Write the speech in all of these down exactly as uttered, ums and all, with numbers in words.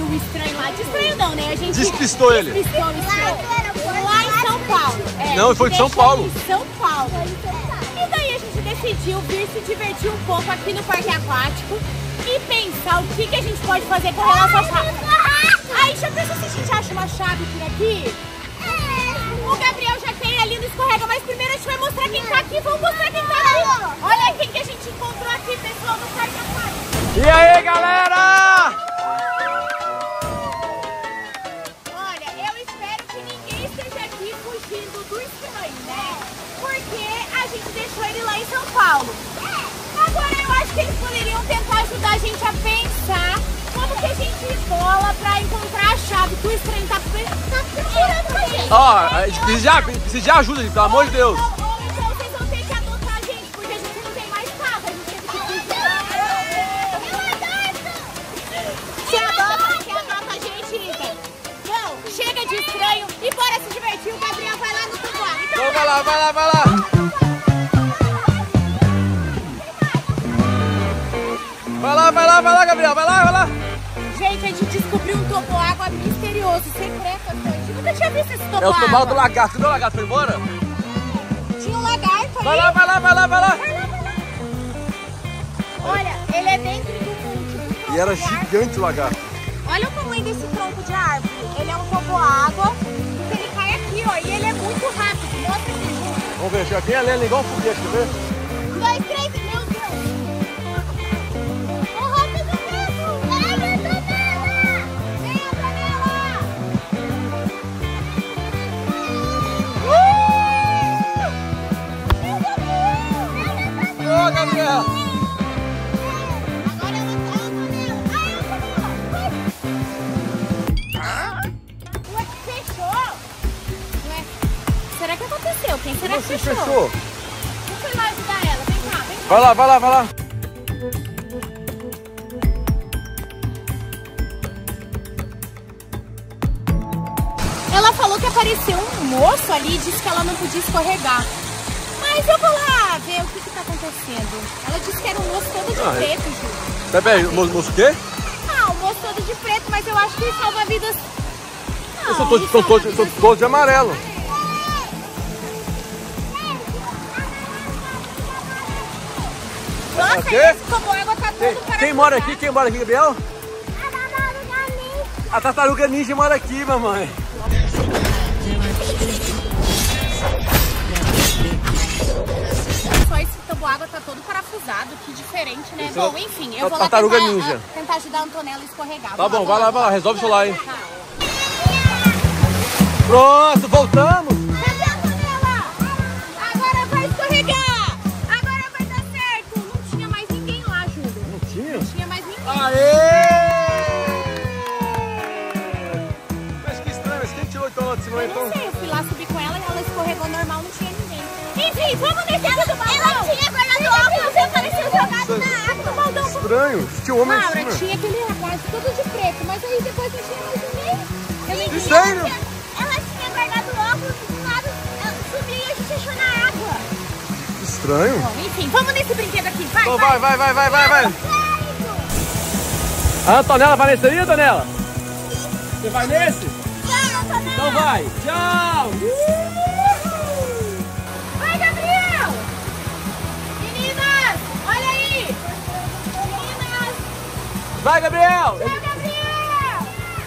o estranho lá. De estranho não, né? A gente despistou ele. Despistou o estranho. Lá em São Paulo. É, não, foi de São Paulo. Em São Paulo. E daí a gente decidiu vir se divertir um pouco aqui no parque aquático e pensar o que, que a gente pode fazer com relação à chave. Aí já pensou se a gente acha uma chave por aqui? O Gabriel já quer ir ali no escorrega, mas primeiro a gente vai mostrar quem tá aqui. Vamos mostrar quem tá aqui. Olha quem que a gente encontrou aqui, pessoal, no parque aquático. E aí, galera? Olha, eu espero que ninguém esteja aqui fugindo do estranho, né? Porque a gente deixou ele lá em São Paulo. Agora eu acho que eles poderiam tentar ajudar a gente a pensar como que a gente bola pra encontrar a chave que o estranho tá, tá procurando com a gente. Ó, a gente precisa de, precisa de ajuda, gente, pelo amor de Deus. Ou, ou então vocês vão ter que adotar a gente, porque a gente não tem mais casa. A gente teve que fugir. Você adota, você adota a gente, Ita. Não, chega de estranho e bora se divertir. O Gabriel vai lá no tubarão. Então, então vai lá, vai lá, vai lá. Vai lá, vai lá, vai lá, Gabriel, vai lá, vai lá. Gente, a gente descobriu um toboágua misterioso, secreto. A gente nunca tinha visto esse toboágua. É o toboágua do lagarto. Cadê o lagarto? Foi embora? Tinha um lagarto ali. Vai lá, vai lá, vai lá, vai lá. Vai lá, vai lá. Olha, ele é dentro do um tipo, E era de árvore. gigante o lagarto. Olha o tamanho desse tronco de árvore. Ele é um toboágua. Ele cai aqui, ó. E ele é muito rápido. Mostra aqui. Vamos ver, já tem a Lena igual um foguete, quer ver? Um, dois, três, meu Deus. Ô, Gabriel! Agora eu vou Ué, fechou? Ué, será que aconteceu? Quem será que Você fechou? fechou? Você vai ajudar ela? Vem cá, vem cá. Vai lá, vai lá, vai lá. Ela falou que apareceu um moço ali e disse que ela não podia escorregar. Mas eu vou lá ver o que que tá acontecendo. Ela disse que era um moço todo de Ah, é. preto, Ju. Peraí, o moço moço o quê? Ah, um moço todo de preto, mas eu acho que salva-vidas... Eu sou todos, são todos, são todos de amarelo. Nossa, quê? esse toboágua tá todo Quem, parafusado. quem mora aqui? Quem mora aqui, Gabriel? A tartaruga ninja mora aqui, mamãe. Só esse toboágua tá todo parafusado, que diferente, né? Isso Bom, é enfim, a eu vou lá tartaruga tentar, ninja. ah, tentar ajudar a Antonella a escorregar. Tá bom, vai lá, vai lá, resolve isso lá, hein? Tá. Pronto, voltamos. Cadê a Antonella? Agora vai escorregar! Agora vai dar certo! Não tinha mais ninguém lá, Júlio. Não tinha? Não tinha mais ninguém. Aê! Mas que estranho, mas quem tirou então lá de cima, Eu então? não sei, eu fui lá subir com ela e ela escorregou normal, não tinha ninguém. Enfim, vamos descer do balão! Ela tinha guardado óculos e apareceu jogado na água. Baldão, Estranho, tinha um homem em Laura, cima. tinha aquele rapaz todo de preto, mas aí depois não tinha mais ninguém. Eu nem vi. Sério? Ela tinha guardado óculos do lado, ela subiu e a gente achou na água. Estranho. Bom, enfim, vamos nesse brinquedo aqui, vai, Então vai, vai, vai, vai, vai, vai. A Antonella vai nesse aí, Antonella? Você vai nesse? Então vai. Tchau. Vai, Gabriel! Meninas, olha aí! Meninas! Vai, Gabriel. Vai, Gabriel!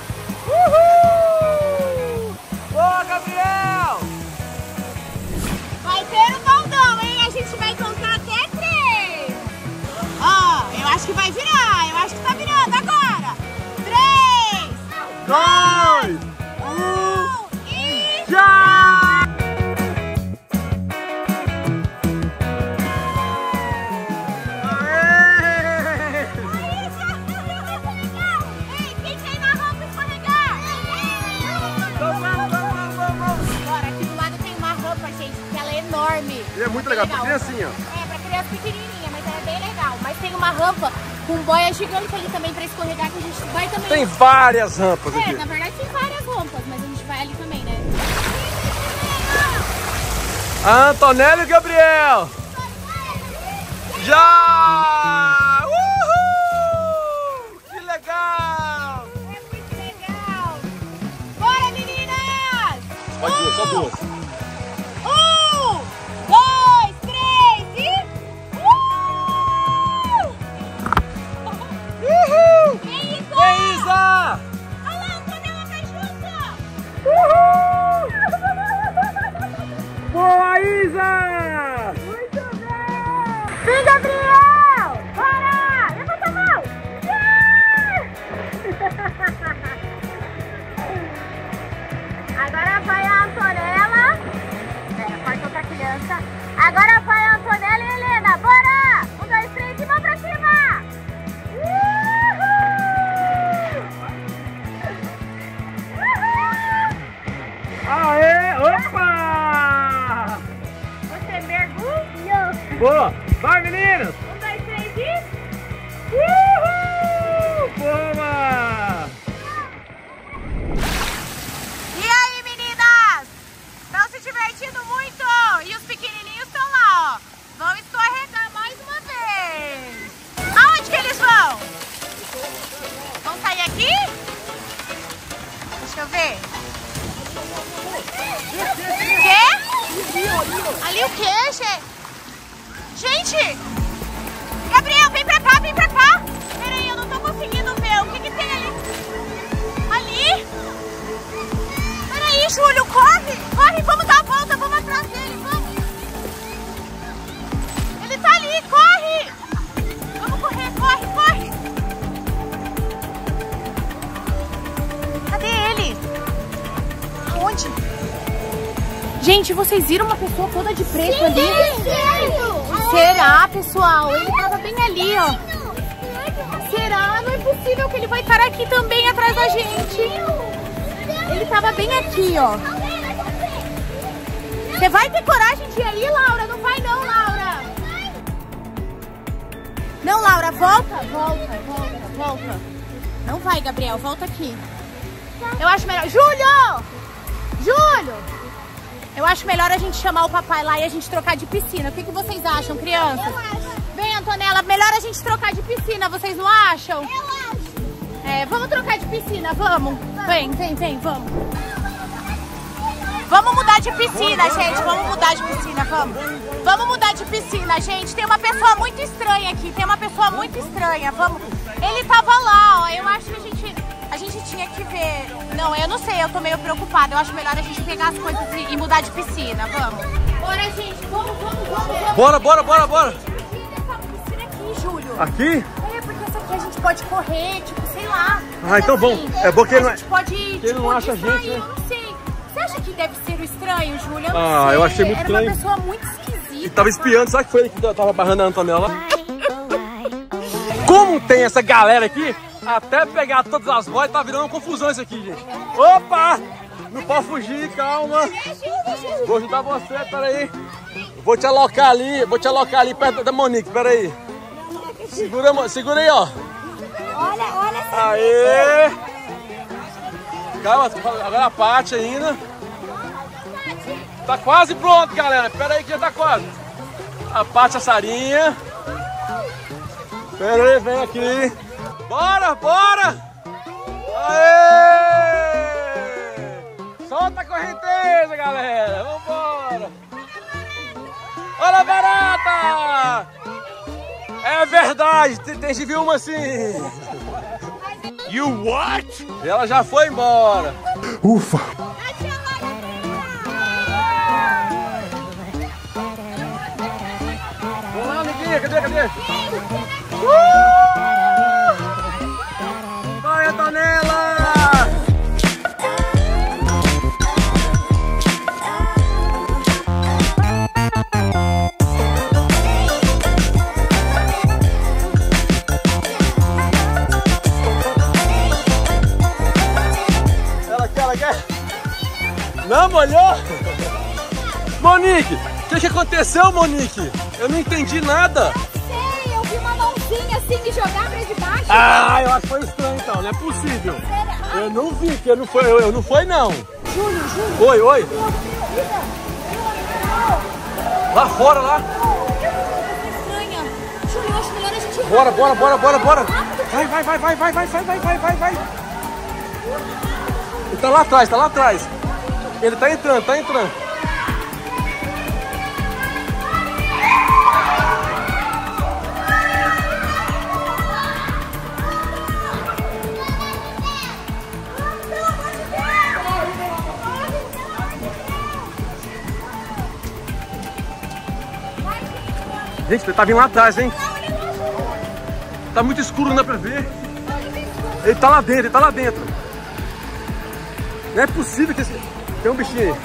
Uhul. Boa, Gabriel. Vai ter um baldão, hein? A gente vai contar até três! Ó, eu acho que vai virar, eu acho que tá virando agora! Três! Dois. Um e... Já. Ei, quem quer ir na rampa escorregar? Vamos, vamos, vamos, vamos, vamos. Bora, aqui do lado tem uma rampa, gente, que ela é enorme. E é muito legal, pra criancinha. É, pra criança pequenininha, mas ela é bem legal. Mas tem uma rampa com boia gigante ali também pra escorregar, que a gente vai também. Tem várias rampas É, aqui. na verdade tem várias rampas, mas a gente vai ali também, né? A Antonella e o Gabriel. Já! Uhul! Que legal! É muito Vai duas, só duas. Um, dois, três e... Uh! Uhul! Que isso? Que isso? Olha lá, a Antonella tá junto! Uhul! Boa, Isa! Muito bem! Vem, Gabriel! Bora! Levanta a mão! Agora vai a Antonella. É, corta outra criança. Agora vai a Antonella e a Helena. Bora! Um, dois, três e mão pra cima! Uhul! Uhul! Aê! Opa! Você mergulhou. Boa! Vai, meninas! Um, dois, três e... Uhul! Boa! E aí, meninas? Estão se divertindo muito? E os pequenininhos estão lá, ó. Vão escorregar mais uma vez. Aonde que eles vão? Vão sair aqui? Deixa eu ver. O quê? Ali o quê, gente? Gente! Gabriel, vem pra cá, vem pra cá. Peraí, eu não tô conseguindo ver. O que que tem ali? Ali? Peraí, Júlio, corre! Corre, vamos dar a volta, vamos atrás dele, vamos! Ele tá ali, corre! Vamos correr, corre, corre! Cadê ele? Aonde? Gente, vocês viram uma pessoa toda de preto Sim, ali? sim. Será, pessoal? Ele tava bem ali, ó. Será? Não é possível que ele vai estar aqui também atrás da gente. Ele tava bem aqui, ó. Você vai ter coragem de ir aí, Laura? Não vai não, Laura. Não, Laura, volta. Volta, volta, volta. Não vai, Gabriel, volta aqui. Eu acho melhor... Júlio! Júlio! Eu acho melhor a gente chamar o papai lá e a gente trocar de piscina. O que, que vocês acham, crianças? Eu acho. Vem, Antonella, melhor a gente trocar de piscina, vocês não acham? Eu acho. É, vamos trocar de piscina, vamos. Vem, vem, vem, vamos. Vamos mudar de piscina, gente. Vamos mudar de piscina, vamos. Vamos mudar de piscina, gente. Tem uma pessoa muito estranha aqui. Tem uma pessoa muito estranha. Vamos. Ele tava lá, ó. Eu acho que a gente, a gente tinha que ver. Não, eu não sei. Eu tô meio preocupada. Eu acho melhor a gente pegar as coisas e, e mudar de piscina. Vamos. Bora, gente. Vamos, vamos, vamos. vamos. Bora, bora, bora, bora! Essa piscina aqui, Júlio. Aqui? É, porque essa aqui a gente pode correr, tipo, sei lá. Ah, então bom. É bom que ele a não- gente pode, ele tipo, não acha a distrair, gente, né? eu não sei. Você acha que deve ser o estranho, Júlio? Eu não Ah, sei. eu achei muito Era estranho. uma pessoa muito esquisita. Ele tava espiando, sabe que foi ele que tava barrando a Antonella? Como tem essa galera aqui, até pegar todas as vozes, tá virando uma confusão isso aqui, gente. Opa! Não pode fugir, calma. Vou ajudar você, peraí. Vou te alocar ali, vou te alocar ali perto da Monique, peraí. Segura, segura aí, ó. Olha, olha essa. Aê! Calma, agora a Paty ainda. Tá quase pronto, galera. Pera aí que já tá quase. A Paty, a Sarinha. Pera aí, vem aqui. Bora, bora! Aê! Solta a correnteza, galera. Vambora. Olha a barata! É verdade, tem tem gente viu uma assim. You what? Ela já foi embora. Ufa! Vamos lá, amiguinha, cadê, cadê? Uh! Vai, Antonella! Ela quer, ela quer? Não molhou? Monique, o que, que aconteceu, Monique? Eu não entendi nada. Sei, eu vi uma mãozinha assim de jogar pra debaixo. Ah, eu acho que foi estranho então, não é possível. Será? Eu não vi, que eu não foi, eu, eu não foi não. Júlio, Júlio. Oi, oi. Lá fora, lá. Estranha. Júlio, eu acho melhor a gente ir. Bora, bora, bora, bora, bora. Vai, vai, vai, vai, vai, vai, vai, vai, vai, vai, vai. Ele tá lá atrás, tá lá atrás. Ele tá entrando, tá entrando. Gente, ele tá vindo lá atrás, hein? Tá muito escuro, não dá pra ver. Ele tá lá dentro, ele tá lá dentro. Não é possível que esse... Tem um bichinho aí.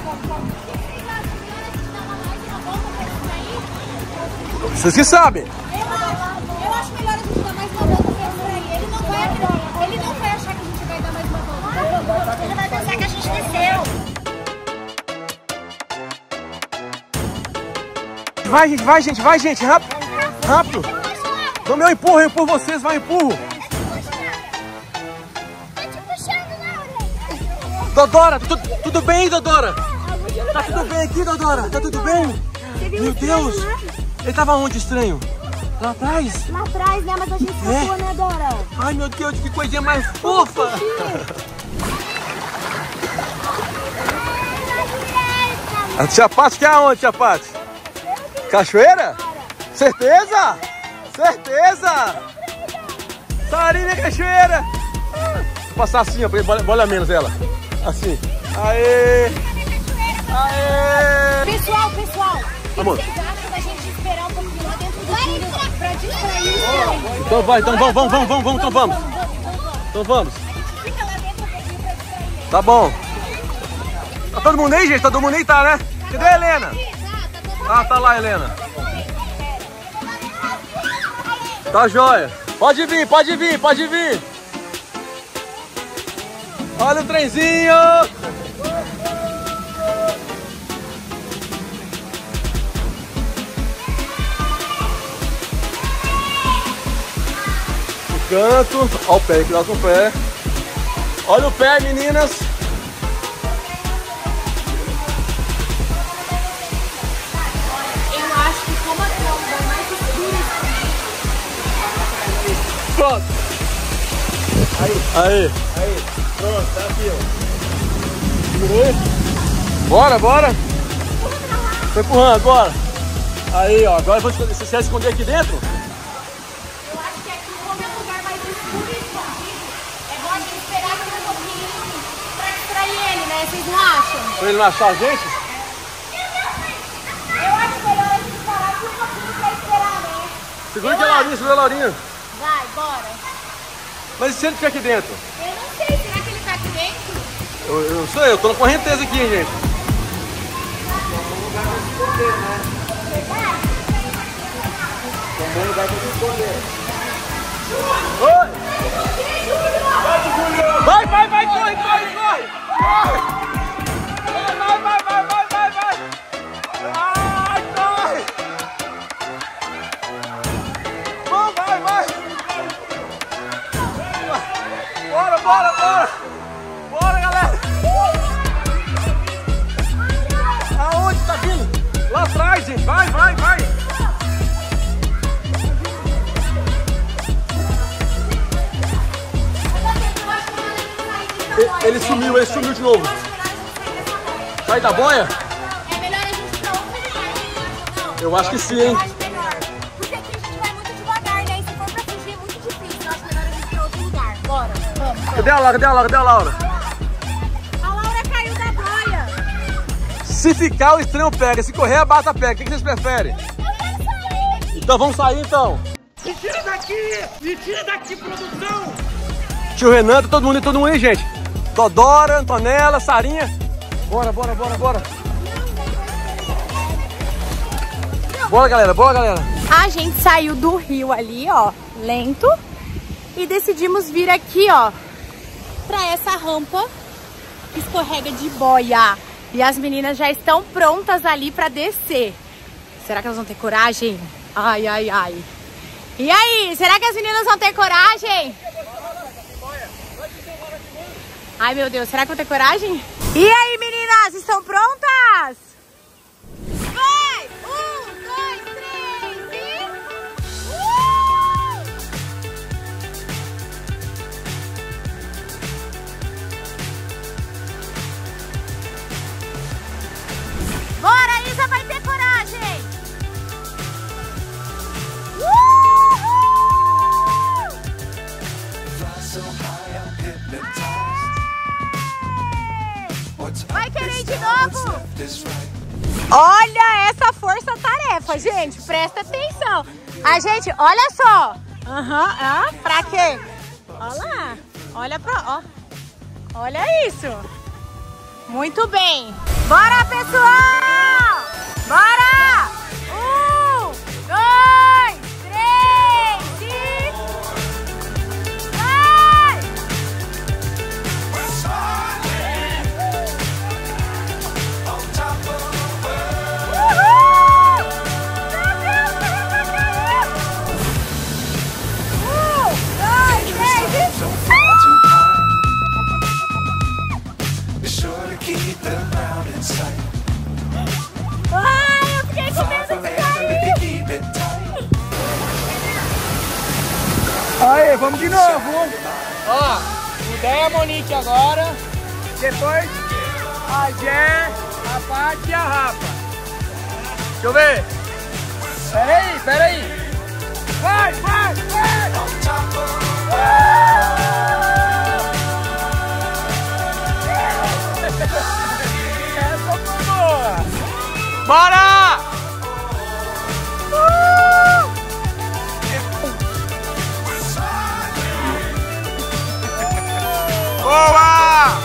Vocês que sabem. Eu acho melhor a gente dar mais uma volta pra ele. Ele não vai, ele não vai achar que a gente vai dar mais uma volta. Ele vai pensar que a gente desceu. Vai, gente, vai, gente, vai, gente, rápido, rápido. Vamos, eu empurro, eu empurro vocês, vai, empurro. Dodora, tu, tudo bem, Dodora? Tá tudo bem aqui, Dodora? Tá tudo bem? Meu Deus, ele tava onde, estranho? Lá atrás? Lá atrás, né? Mas a gente escapou, É? né, Dora? Ai, meu Deus, que coisinha mais fofa. A tia Paty quer aonde, tia Paty? Cachoeira? Certeza? Certeza? Sarinha cachoeira! Vou passar assim, ó, pra ele olha menos ela. Assim. Aê! Aê! Pessoal, pessoal. Amor. Vocês acham da gente esperar um pouquinho lá dentro do túnel pra distrair os Então vai, então vamos, vamos, vamos, vamos, então vamos. Então vamos. Fica lá dentro um pouquinho pra distrair. Tá bom. Tá todo mundo aí, gente? Todo mundo aí tá, né? Cadê a Helena? Ah, tá lá, Helena. Tá jóia. Pode vir, pode vir, pode vir. Olha o trenzinho. O canto. Olha o pé, cuidado com o pé. Olha o pé, meninas. Eu acho que como a tromba é mais escura. Pronto. Aí. Aí. Aí, pronto, tá aqui, ó. Segurou aí? Bora, bora. Tô empurrando, bora. Aí, ó. Agora você, você quer esconder aqui dentro? Eu acho que aqui, como é um lugar mais escuro e escondido, é bom a gente esperar mais um pouquinho pra distrair ele, né? Vocês não acham? Pra ele não achar a gente? Eu acho melhor a gente parar aqui um pouquinho pra esperar, né? Segura aqui a Laurinha, segura a Laurinha. Vai, bora. Mas e se ele estiver aqui dentro? Eu não sei, será que ele tá aqui dentro? Eu, eu não sei, eu tô na correnteza aqui, hein, gente. Um bom lugar pra se esconder. Oi! Vai, vai, vai, corre, corre, corre! Corre! Vai, vai, vai, vai, vai, vai! Ai, corre! Vamos, vai, vai! Bora, bora, bora! Bora, galera! Aonde tá vindo? Lá atrás, gente! Vai, vai, vai! Ele sumiu, ele sumiu de novo. Sai da boia? É melhor a gente ir pra outro lugar, não? Eu acho que sim, hein? Eu acho melhor. Porque aqui a gente vai muito devagar, né? E se for pra fugir é muito difícil. Eu acho melhor a gente ir pra outro lugar. Bora, vamos. Cadê a Laura? Cadê a Laura? Cadê a Laura? A Laura caiu da boia. Se ficar, o estranho pega. Se correr, a bata pega. O que vocês preferem? Então vamos sair, então. Me tira daqui! Me tira daqui, produção! Tio Renan, tá todo mundo aí, todo mundo aí, gente. Dodora, Antonella, Sarinha. Bora, bora, bora, bora. Bora, galera, bora, galera. A gente saiu do rio ali, ó, lento. E decidimos vir aqui, ó, pra essa rampa que escorrega de boia. E as meninas já estão prontas ali pra descer. Será que elas vão ter coragem? Ai, ai, ai. E aí, será que as meninas vão ter coragem? Ai, meu Deus, será que vão ter coragem? E aí, meninas, estão prontas? Vai! Um, dois, três e... Uh! Olha essa força-tarefa, gente. Presta atenção. A gente, olha só. Aham, uhum, ah, pra quê? Olha lá. Olha pra, ó. Olha isso. Muito bem. Bora, pessoal! Bora! Um, dois, três e... vai! Uhul! Meu Deus, um, dois, três e... Ai, eu fiquei com medo de cair. Aí, vamos de novo. Ó, o Dé e a Monique agora. Depois a Jé, a Paty e a Rafa. Deixa eu ver. Pera aí, pera aí. Vai, vai, vai. Essa foi boa. Bora! Uh! Boa!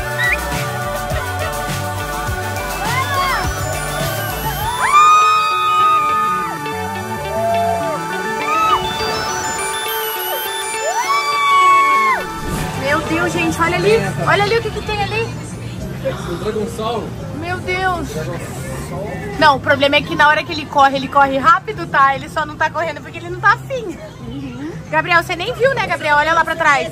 Meu Deus, gente, olha ali. Olha ali o que, que tem ali. O dragonssauro. Meu Deus. Não, o problema é que na hora que ele corre, ele corre rápido, tá? Ele só não tá correndo porque ele não tá afim. Uhum. Gabriel, você nem viu, né, Gabriel? Olha lá pra trás.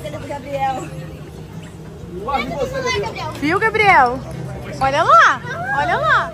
Viu, Gabriel? Olha lá, olha lá.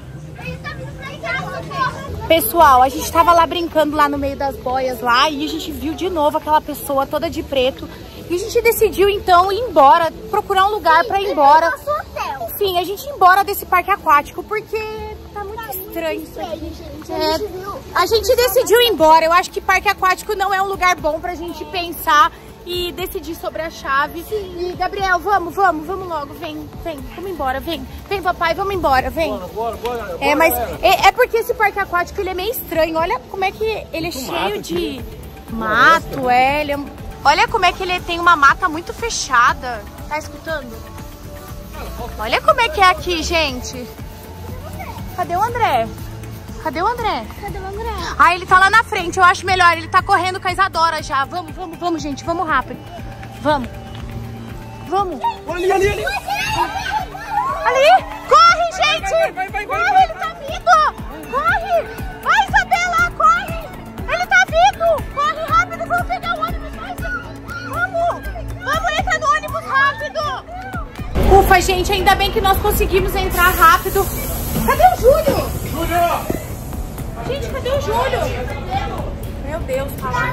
Pessoal, a gente tava lá brincando lá no meio das boias lá e a gente viu de novo aquela pessoa toda de preto. E a gente decidiu então ir embora, procurar um lugar pra ir embora. Enfim, a gente ir embora desse parque aquático porque tá muito estranho isso aqui. É, a gente decidiu ir embora. Eu acho que parque aquático não é um lugar bom pra gente pensar e decidir sobre a chave. E Gabriel, vamos, vamos, vamos logo. Vem, vem, vamos embora, vem. Vem, papai, vamos embora, vem. Bora, bora, bora, bora, é, mas é, é porque esse parque aquático ele é meio estranho. Olha como é que ele é cheio mato de mato, é, ele é... Olha como é que ele tem uma mata muito fechada. Tá escutando? Olha como é que é aqui, gente. Cadê o André? Cadê o André? Cadê o André? Ah, ele tá lá na frente. Eu acho melhor. Ele tá correndo com a Isadora já. Vamos, vamos, vamos, gente. Vamos rápido. Vamos. Vamos. Ali, ali, ali. Ali. Corre, gente. Vai, vai, vai, vai, corre, vai, ele tá vindo. Corre. Vai, Isabela, corre. Ele tá vindo. Corre rápido. Vamos pegar o ônibus. Vai, gente. Vamos. Vamos entrar no ônibus rápido. Ufa, gente. Ainda bem que nós conseguimos entrar rápido. Cadê o Júlio? Júlio. Gente, cadê o Júlio? Meu Deus, tá lá.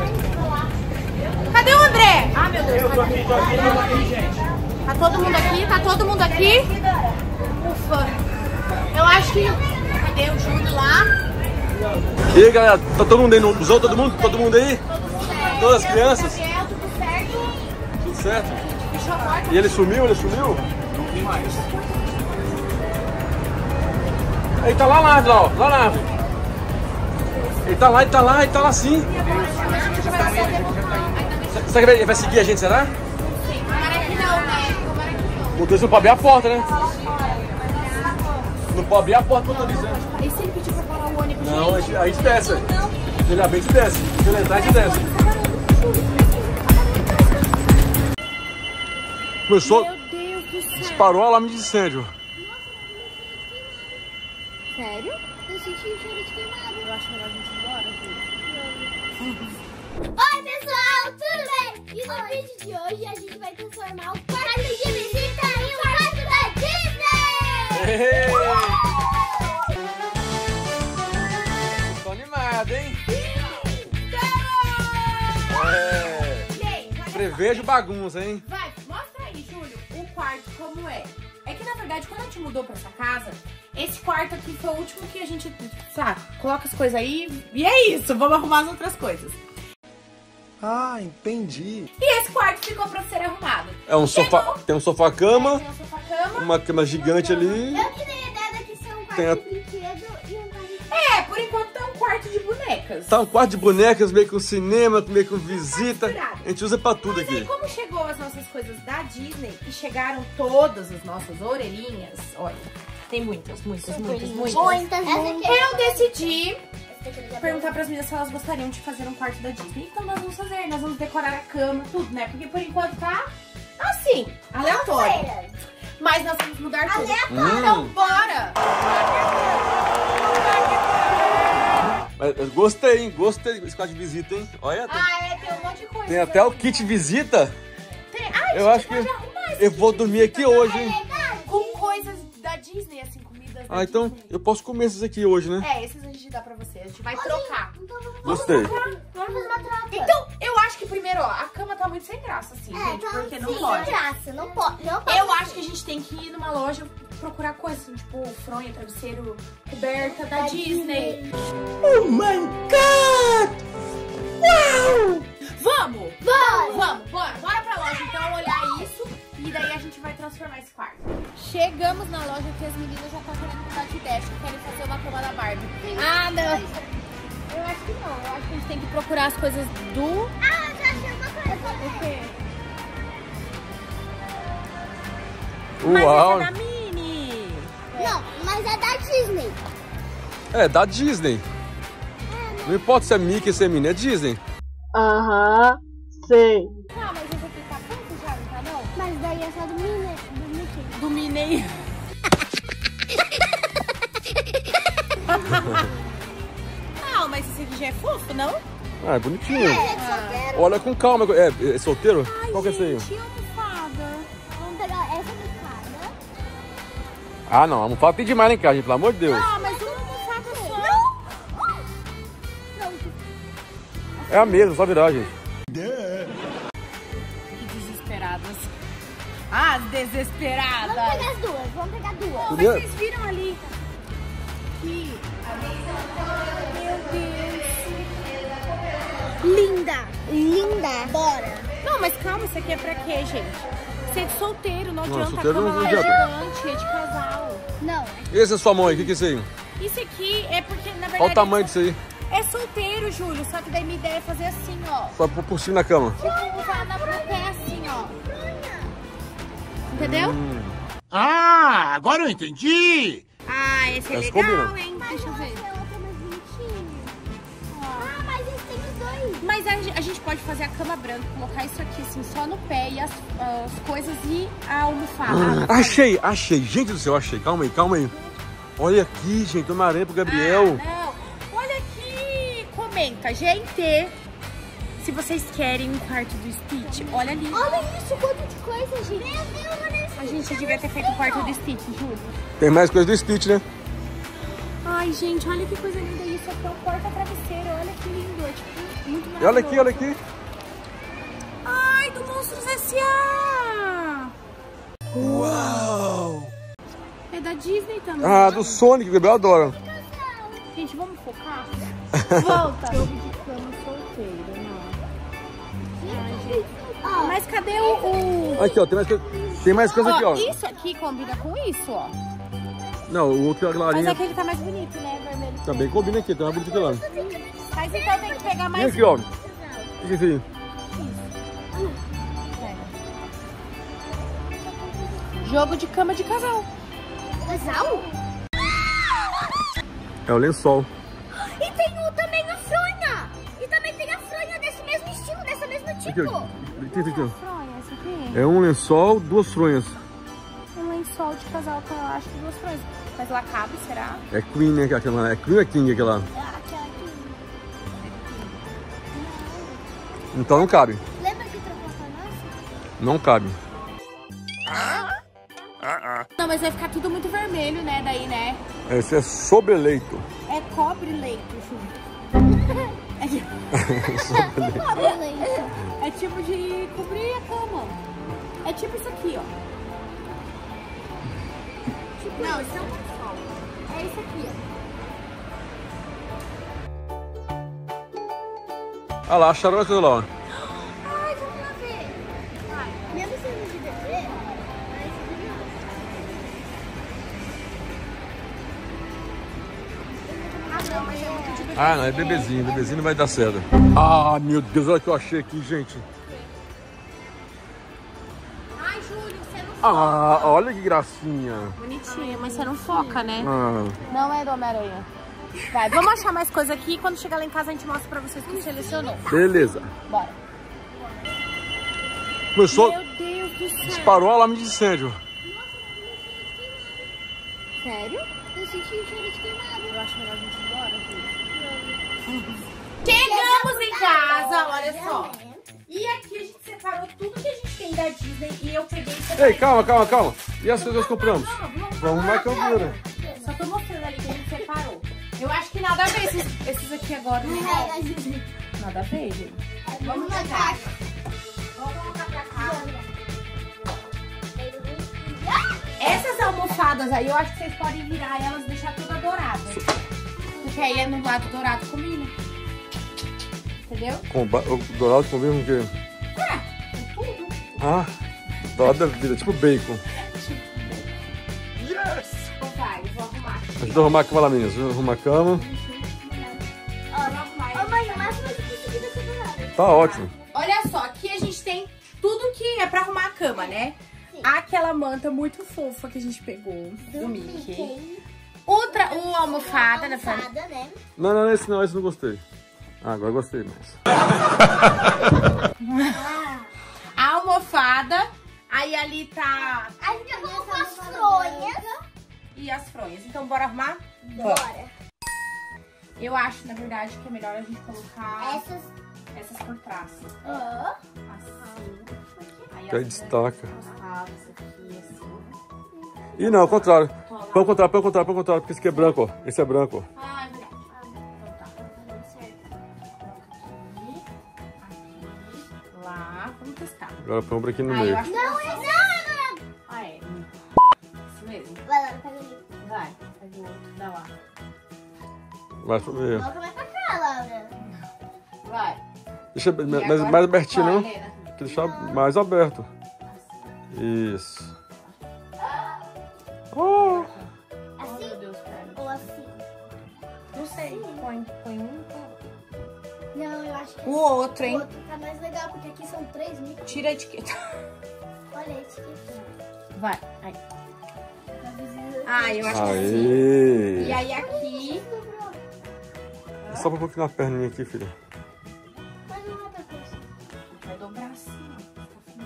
Cadê o André? Ah, meu Deus. Eu tô aqui, tô aqui, tô aqui, gente. Tá todo mundo aqui? Tá todo mundo aqui? Ufa. Eu acho que... Cadê o Júlio lá? E aí, galera, tá todo mundo aí? No... Usou todo mundo? Todo mundo aí? Todo mundo aí. Todas as crianças? Gabriel, tudo certo? Tudo certo? Fechou a porta? E ele sumiu? Ele sumiu? Não tem mais. Ele tá lá na árvore, ó. Lá na árvore. Ele tá lá, ele tá lá, ele tá lá sim. Será que ele vai seguir a gente, será? Tomara que não, né? Tomara que não. O dois não pode abrir a porta, né? Não pode abrir a porta quando ele E se ele pedir pra parar o ônibus? Não, a gente, a gente desce. Se ele abrir, a gente desce. Se ele entrar, a gente desce. Começou, Meu Deus do céu. disparou o alarme de incêndio. Sério? Eu senti o cheiro de queimado. Eu acho melhor a gente ir embora, filho. Oi, pessoal, tudo bem? E no vídeo de hoje a gente vai transformar o quarto de visita em um quarto da Disney! Tô animado, hein? É. Prevejo bagunça, hein? Vai, mostra aí, Júlio, o quarto como é. É que, na verdade, quando a gente mudou pra essa casa, esse quarto aqui foi o último que a gente, sabe, coloca as coisas aí e é isso, vamos arrumar as outras coisas. Ah, entendi. E esse quarto ficou pra ser arrumado. É um sofá, tem um sofá-cama, Tem um sofá-cama. uma cama gigante ali. Eu que dei a ideia tem a... É, por enquanto tá um quarto de bonecas. Tá um quarto de bonecas, meio com cinema, meio com visita. A gente usa pra tudo Mas aqui. aí, como chegou as nossas coisas da Disney e chegaram todas as nossas orelhinhas, olha, tem muitas, muitas, muitas, muitas. Muitas, Eu decidi perguntar pras meninas se elas gostariam de fazer um quarto da Disney. Então nós vamos fazer, nós vamos decorar a cama, tudo, né? Porque por enquanto tá assim, aleatório. Mas nós vamos mudar tudo. Hum. Então bora! Mas, eu gostei, hein? Gostei desse quarto de visita, hein? Olha, tem, Ah, é, tem um monte de coisa. tem até o kit visita. Tem... Ai, Eu acho que eu vou dormir aqui hoje, hein? com coisas da Disney, assim, comidas da Ah, então Disney. eu posso comer esses aqui hoje, né? É, esses a gente dá pra você. A gente vai trocar. Gostei. Vamos fazer uma troca. Então, eu acho que primeiro, ó, a cama tá muito sem graça, assim, É, gente, tá porque não sem pode. graça, não pode. Não pode. Eu acho que a gente tem que ir numa loja procurar coisas, assim, tipo, fronha, travesseiro, coberta da, Da Disney. Disney. Oh my God! Uau! Vamos! Bora! Vamos, bora! Bora pra loja, então, olhar isso e daí a gente vai transformar esse quarto. Chegamos na loja que as meninas já estão querendo mudar de ideia, que querem fazer uma cama da Barbie. Ah, não! Eu acho que não, eu acho que a gente tem que procurar as coisas do... Ah, eu já achei uma coisa. O quê? Uau! Mas essa é da Minnie! Não, mas é da Disney. É, da Disney. Não importa se é Mickey ou se é Minnie, é Disney. Aham, sei. Ah, mas esse aqui tá pronto já, não tá não? Mas daí é só do Minnie, do Mickey. Do Minnie. Não, mas esse aqui já é fofo, não? Ah, é bonitinho. É, solteiro. Olha com calma. É, é solteiro? Ai, Qual que é esse aí? gente, almofada. Vamos pegar essa almofada. Ah, não. A almofada tem demais, hein, cara, gente? Pelo amor de Deus. Ah, mas uma almofada só. É a mesma, só virar, gente. Que desesperadas. Ah, desesperadas. Vamos pegar as duas, vamos pegar duas. Mas Primeiro- vocês viram ali? Que... Meu Deus. Linda, linda. Bora. Não, mas calma, isso aqui é pra quê, gente? Ser de solteiro, não Não, adianta. solteiro a cama não lá é adianta. gigante, é de casal. Não. Esse é sua mão aí, o que que é isso aí? Isso aqui é porque, na verdade... Qual o tamanho disso aí? É solteiro, Júlio, só que daí minha ideia é fazer assim, ó. Só por, por cima da cama. Tipo, usar na, no pé assim, ó. Entendeu? Hum. Ah, agora eu entendi! Ah, esse é Mas legal, combina. hein? Deixa eu ver. Essa outra é mais bonitinha. Ah, mas esse tem os dois. Mas a, a gente pode fazer a cama branca, colocar isso aqui assim, só no pé e as, as coisas e a almofada. Ah, achei, achei. Gente do céu, achei. Calma aí, calma aí. Olha aqui, gente. Uma aranha pro Gabriel. Ah, não. Olha aqui. Comenta, gente. Se vocês querem um quarto do Stitch, olha ali. Olha isso, quanto de coisa, gente. Meu Deus, olha isso. A gente devia ter feito o quarto do Stitch, Júlio. Tem mais coisa do Stitch, né? Ai, gente, olha que coisa linda isso. Aqui é um porta-travesseiro. Olha que lindo. É tipo, muito E olha aqui, maravilhoso. olha aqui. Ai, do Monstros S A! Uau! É da Disney também. Ah, do Sonic, o Gabriel adora. Gente, vamos focar? Volta! Jogo de cama solteiro, não. Ai, gente. Mas cadê o... o... Aqui, ó, tem mais coisa, tem mais coisa aqui, ó. Isso aqui combina com isso, ó. Não, o outro é a Mas clarinha. aquele tá mais bonito, né? Vermelho. Também combina aqui, tem uma bonita aqui lá. Mas então tem que pegar E mais... aqui, ó. O que é isso aí? Jogo de cama de casal. Casal? É o lençol. E tem o, também a fronha. E também tem a fronha desse mesmo estilo, dessa mesma Aqui, tipo. ó. Aqui, aqui, ó. Fronha, essa aqui. É um lençol, duas fronhas. Um lençol de casal com, acho que duas coisas. Mas lá cabe, será? É Queen, né? Aquela, é Queen ou é King aquela? Aquela aqui. Então não cabe. Lembra que trocou com a nossa? Não cabe. Não, mas vai ficar tudo muito vermelho, né? Daí, né? Esse é sobreleito. É cobre leito, Ju. É tipo de cobrir a cama. É tipo isso aqui, ó. Tipo não, isso é um lençol. É isso aqui, ó. Ah lá, acharam aquilo lá, ó. Ai, vamos lá ver. Vai. Mesmo sendo de bebê, mas não. não, mas é muito divertido. Ah, não, é bebezinho, bebezinho não vai dar certo. Ah, meu Deus, olha o que eu achei aqui, gente. Ai, Júlio, você não Ah, olha que gracinha. Bonitinho, mas você não foca, né? Ah, Não é do Homem-Aranha. Vai, vamos achar mais coisa aqui e quando chegar lá em casa a gente mostra pra vocês o que selecionou. beleza. Bora. Começou, Meu Deus do céu. disparou o alarme de incêndio. Sério? Eu senti o cheiro de queimado. Eu acho melhor a gente ir embora, Júlio. Chegamos em casa, olha só. E aqui a gente separou tudo que a gente tem da Disney e eu peguei e separei. Ei, calma, calma, calma. E as coisas que nós compramos? Vamos, Vamos mais campeira. Só tô mostrando ali que a gente separou. Eu acho que nada a ver esses, esses aqui agora. Né? Nada a ver, gente. Vamos na caixa. Vamos colocar pra cá. Essas almofadas aí, eu acho que vocês podem virar elas e deixar toda dourada. Porque aí é no lado dourado combina. Entendeu? Com ba- o dourado combina com o quê? É, com tudo. Ah, dourado da vida, tipo bacon. Então vai, eu vou arrumar. Ajuda a arrumar a cama lá, meninas. Ajuda a arrumar a cama. Ô, mãe, o máximo que eu consegui dessa dourada. Tá ótimo. Olha só, aqui a gente tem tudo que é pra arrumar a cama, né? Sim. Aquela manta muito fofa que a gente pegou do Mickey. Outra, uma almofada, né? Fran? Almofada, né? Não, não, esse não, esse não gostei. Ah, agora gostei mais. A almofada. Aí ali tá... A gente colocou as fronhas. E as fronhas. Então, bora arrumar? Bora. Eu acho, na verdade, que é melhor a gente colocar Essas... essas por trás. Ó. Assim. Aí Que aí as destaca. encostadas aqui, assim. Ih, não, ao contrário. Põe ao contrário, põe ao contrário, põe ao contrário. Porque esse aqui é branco, ó. Esse é branco, ó. Ah, é verdade. Então tá. Aqui, aqui, lá. Vamos testar. Agora põe o branquinho no Ah, eu meio. acho que Não, tá é só- não. Ah, é. Isso mesmo. Vai lá, pega ali. Vai. Pega o outro. Dá lá. Mais pro meio. Coloca mais pra cá, Laura. Vai. Deixa E mais, agora? mais abertinho, Vai, não? Helena. Tem que deixar mais aberto. Isso. Oh. Oh, Assim meu Deus, cara. ou assim? Não sei. Põe, põe um. Tá. Não, eu acho que O outro, o hein? outro tá mais legal, porque aqui são três mil. Tira a etiqueta. Olha a etiqueta. Vai. Aí. Tá visível. Ah, eu acho que sim. Aí. E aí aqui... Só pra um pouquinho na perninha aqui, filha. Mas não é pra coisa. Vai dobrar assim, ó.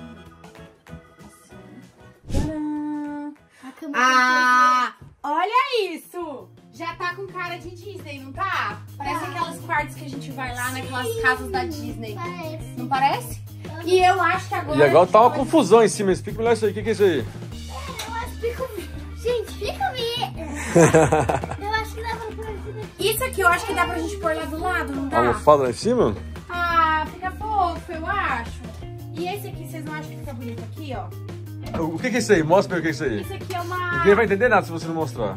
Assim. Tcharam! A cama Ah, olha isso! Já tá com cara de Disney, não tá? Parece aquelas quartos que a gente vai lá naquelas casas da Disney. parece. Não parece? E eu acho que agora... E agora tá uma a gente confusão em cima. Explica melhor isso aí. O que que é isso aí? Eu acho que fica... Gente, fica me... Eu acho que dá pra pôr isso daqui. pode- Isso aqui eu acho que dá pra gente pôr lá do lado, não A dá? almofada lá em cima? Ah, fica fofo, eu acho. E esse aqui, vocês não acham que fica bonito aqui, ó? O que que é isso aí? Mostra pra mim o que é isso aí. Isso aqui é uma... Ninguém vai entender nada se você não mostrar.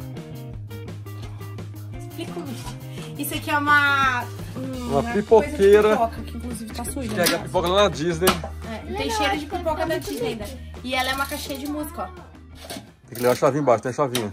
Explica isso. Isso aqui é uma... Uma coisa de pipoqueira. pipoca, que inclusive tá suja. Que é a pipoca lá na Disney. É, tem cheiro de pipoca da Disney ainda. E ela é uma caixinha de música, ó. Tem que levar a chavinha embaixo, tem a chavinha.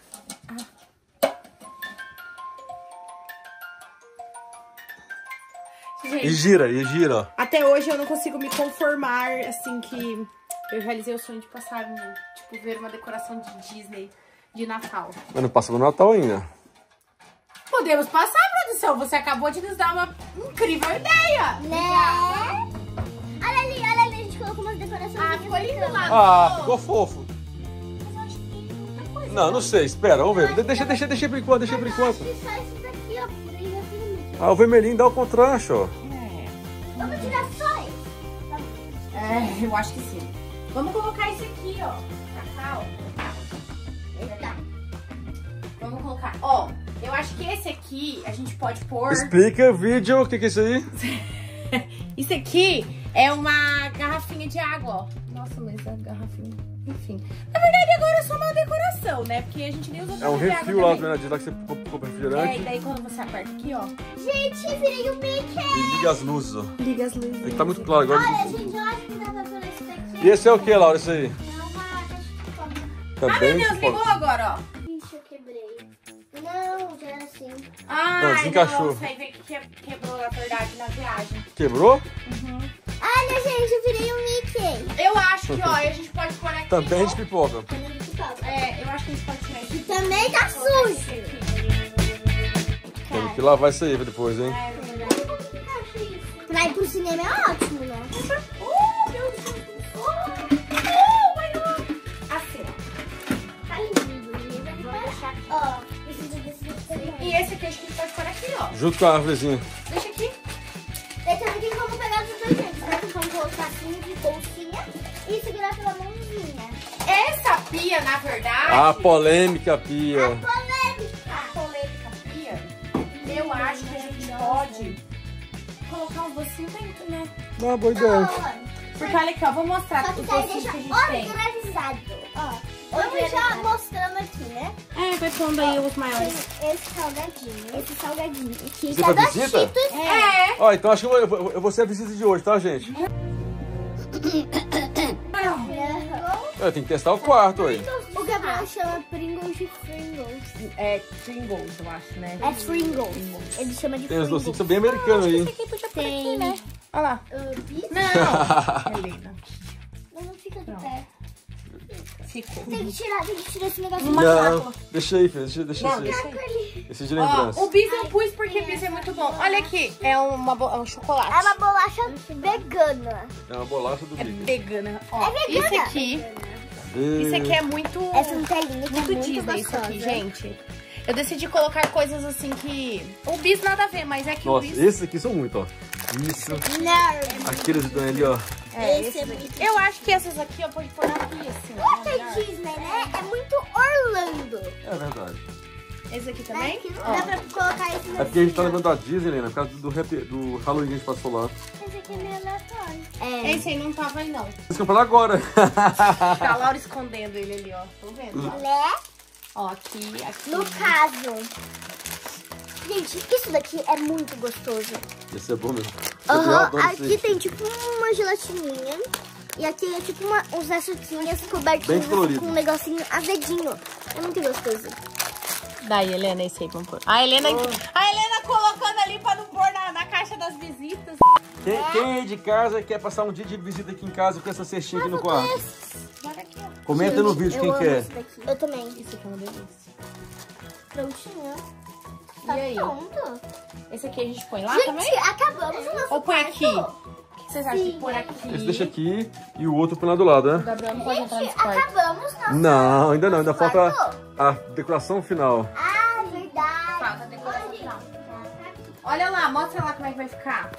Gente, E gira, e gira, ó. até hoje eu não consigo me conformar, assim, que eu realizei o sonho de passar, tipo, ver uma decoração de Disney de Natal. Mas não passa no Natal ainda. Podemos passar, produção. Você acabou de nos dar uma incrível ideia. Né? Olha ali, olha ali. A gente colocou umas decorações. Ah, ficou lindo lá. Ah, não ficou fofo. Mas eu acho que tem outra coisa. Não, não sei, espera, vamos ver. De- Deixa, deixa, deixa por enquanto, deixa por Mas eu acho enquanto. que só isso daqui, ó. Por aí já fica muito. Ah, o vermelhinho dá o contraste, ó. Vamos tirar só isso. É, eu acho que sim. Vamos colocar esse aqui, ó. Pra cá, ó. Eita. Vamos colocar. Ó, eu acho que esse aqui a gente pode pôr... Explica o vídeo, o que que é isso aí? Isso aqui é uma garrafinha de água, ó. Nossa, mas a garrafinha... Enfim. Na verdade, agora é só uma decoração, né? Porque a gente nem usa É um pra beber refil água lá, também. né? De lá que você compra É, refrigerante. e daí quando você aperta aqui, ó. Gente, virei o Mickey. E liga as luzes, ó. Liga as luzes. Aqui tá muito claro agora. Olha, gente, eu acho que dá pra pôr isso daqui. E esse é o que, Laura, isso aí? É uma caixa de pipoca. Tá Ah, meu bem Deus, pipoca. ligou agora, ó. Ixi, eu quebrei. Não, já era Sim. Ah, Não, desencaixou. Não, isso aí veio que que- quebrou, na verdade, na viagem. Quebrou? Olha, gente, eu virei um Mickey. Eu acho que, ó, a gente pode pôr aqui. Também ó. de pipoca. É, eu acho que a gente pode tirar isso. Também tá sujo. Temos que lavar isso aí depois, hein? Pra ir pro cinema é ótimo, né? Oh, meu Deus. Oh, my God. Assim, ó. Tá lindo, lindo. Vou deixar aqui. Ó, preciso desse também. E esse aqui a gente pode pôr aqui, ó. Junto com a árvorezinha. Deixa aqui. Daí também tem como pegar os detergentes, né? Tem como colocar assim de bolsinha e segurar pela mãozinha. Essa pia, na verdade... A polêmica pia. Polêmica. A polêmica pia, eu acho que a gente pode colocar um docinho dentro, né? Uma boa ideia. Porque olha aqui, ó, vou mostrar Só que os daí docinhos deixa que a gente tem. organizado. Ó, vamos já mostrando aqui, né? É, vai pondo aí os Tem maiores. esse salgadinho, esse salgadinho aqui. Você que é foi da visita? Cheetos. É. Ó, então acho que eu vou, eu vou- eu vou ser a visita de hoje, tá, gente? Eu tenho que testar o quarto aí. O Gabriel chama Pringles de Pringles. É Pringles, eu acho, né? É Pringles. Ele chama de Tem os Pringles. docinhos que são bem americanos aí. Aqui podia pôr Tem. aqui, né? Olha lá. Uh, pizza? Não. Helena. Não, não fica de pé. Ficou. Tem que tirar, tem que tirar esse negocinho. Não, deixa aí, filho. Deixa, deixa Não, esse, deixa aí. esse de Ó, lembrança. o bis eu pus porque bis é muito bom. Olha aqui, é uma bo- é um chocolate. É uma bolacha vegana. É uma bolacha do É Mickey. vegana. Ó, É vegana. Isso aqui, E- isso aqui é muito, Essa Nutelinha que muito é muito Disney, isso gostosa. aqui, gente. Eu decidi colocar coisas assim que... O bis nada a ver, mas é que Nossa, o bis... esses aqui são muito, ó. Isso. Nerd. Aqueles que estão ali, ó. É, Esse esse é daqui. muito- Eu acho que essas aqui eu pode pôr aqui, assim. ó, Porque melhor. Disney, né? É muito Orlando. É verdade. Esse aqui também? Aqui não Ó. dá pra colocar esse É porque a gente tá lembrando da Disney, Helena, por causa do, rap- do Halloween que a gente passou lá. Esse aqui é meio aleatório. É. Esse aí não tava aí, não. Vocês compraram agora. Tá a Laura escondendo ele ali, ó. Tô vendo. ó. Né? Ó, aqui, aqui. No caso. Gente, isso daqui é muito gostoso. Esse é bom mesmo. Aham, Eu adoro isso aqui aí. tem tipo uma gelatininha. E aqui é tipo uma, uns açuquinhas Bem cobertinhos colorido. com um negocinho azedinho. É muito gostoso. Daí, Helena, esse aí, vamos pôr. A Helena, a Helena colocando ali pra não pôr na, na caixa das visitas. Quem, quem aí de casa quer passar um dia de visita aqui em casa com essa cestinha aqui no quarto? Olha aqui, ó. Comenta no vídeo Eu quem amo quer. esse daqui. Eu também. Isso aqui é uma delícia. Prontinho. E Tá aí? pronto. Esse aqui a gente põe lá Gente, também? acabamos o nosso Ou põe quarto. aqui? O que vocês acham de pôr aqui? Esse deixa aqui e o outro põe lá do lado, O né? Gabriel não pode entrar Gente, nesse quarto. acabamos nosso Não, ainda não. Ainda quarto. falta a decoração final. Ah, verdade. Falta a decoração final. Olha lá, mostra lá como é que vai ficar.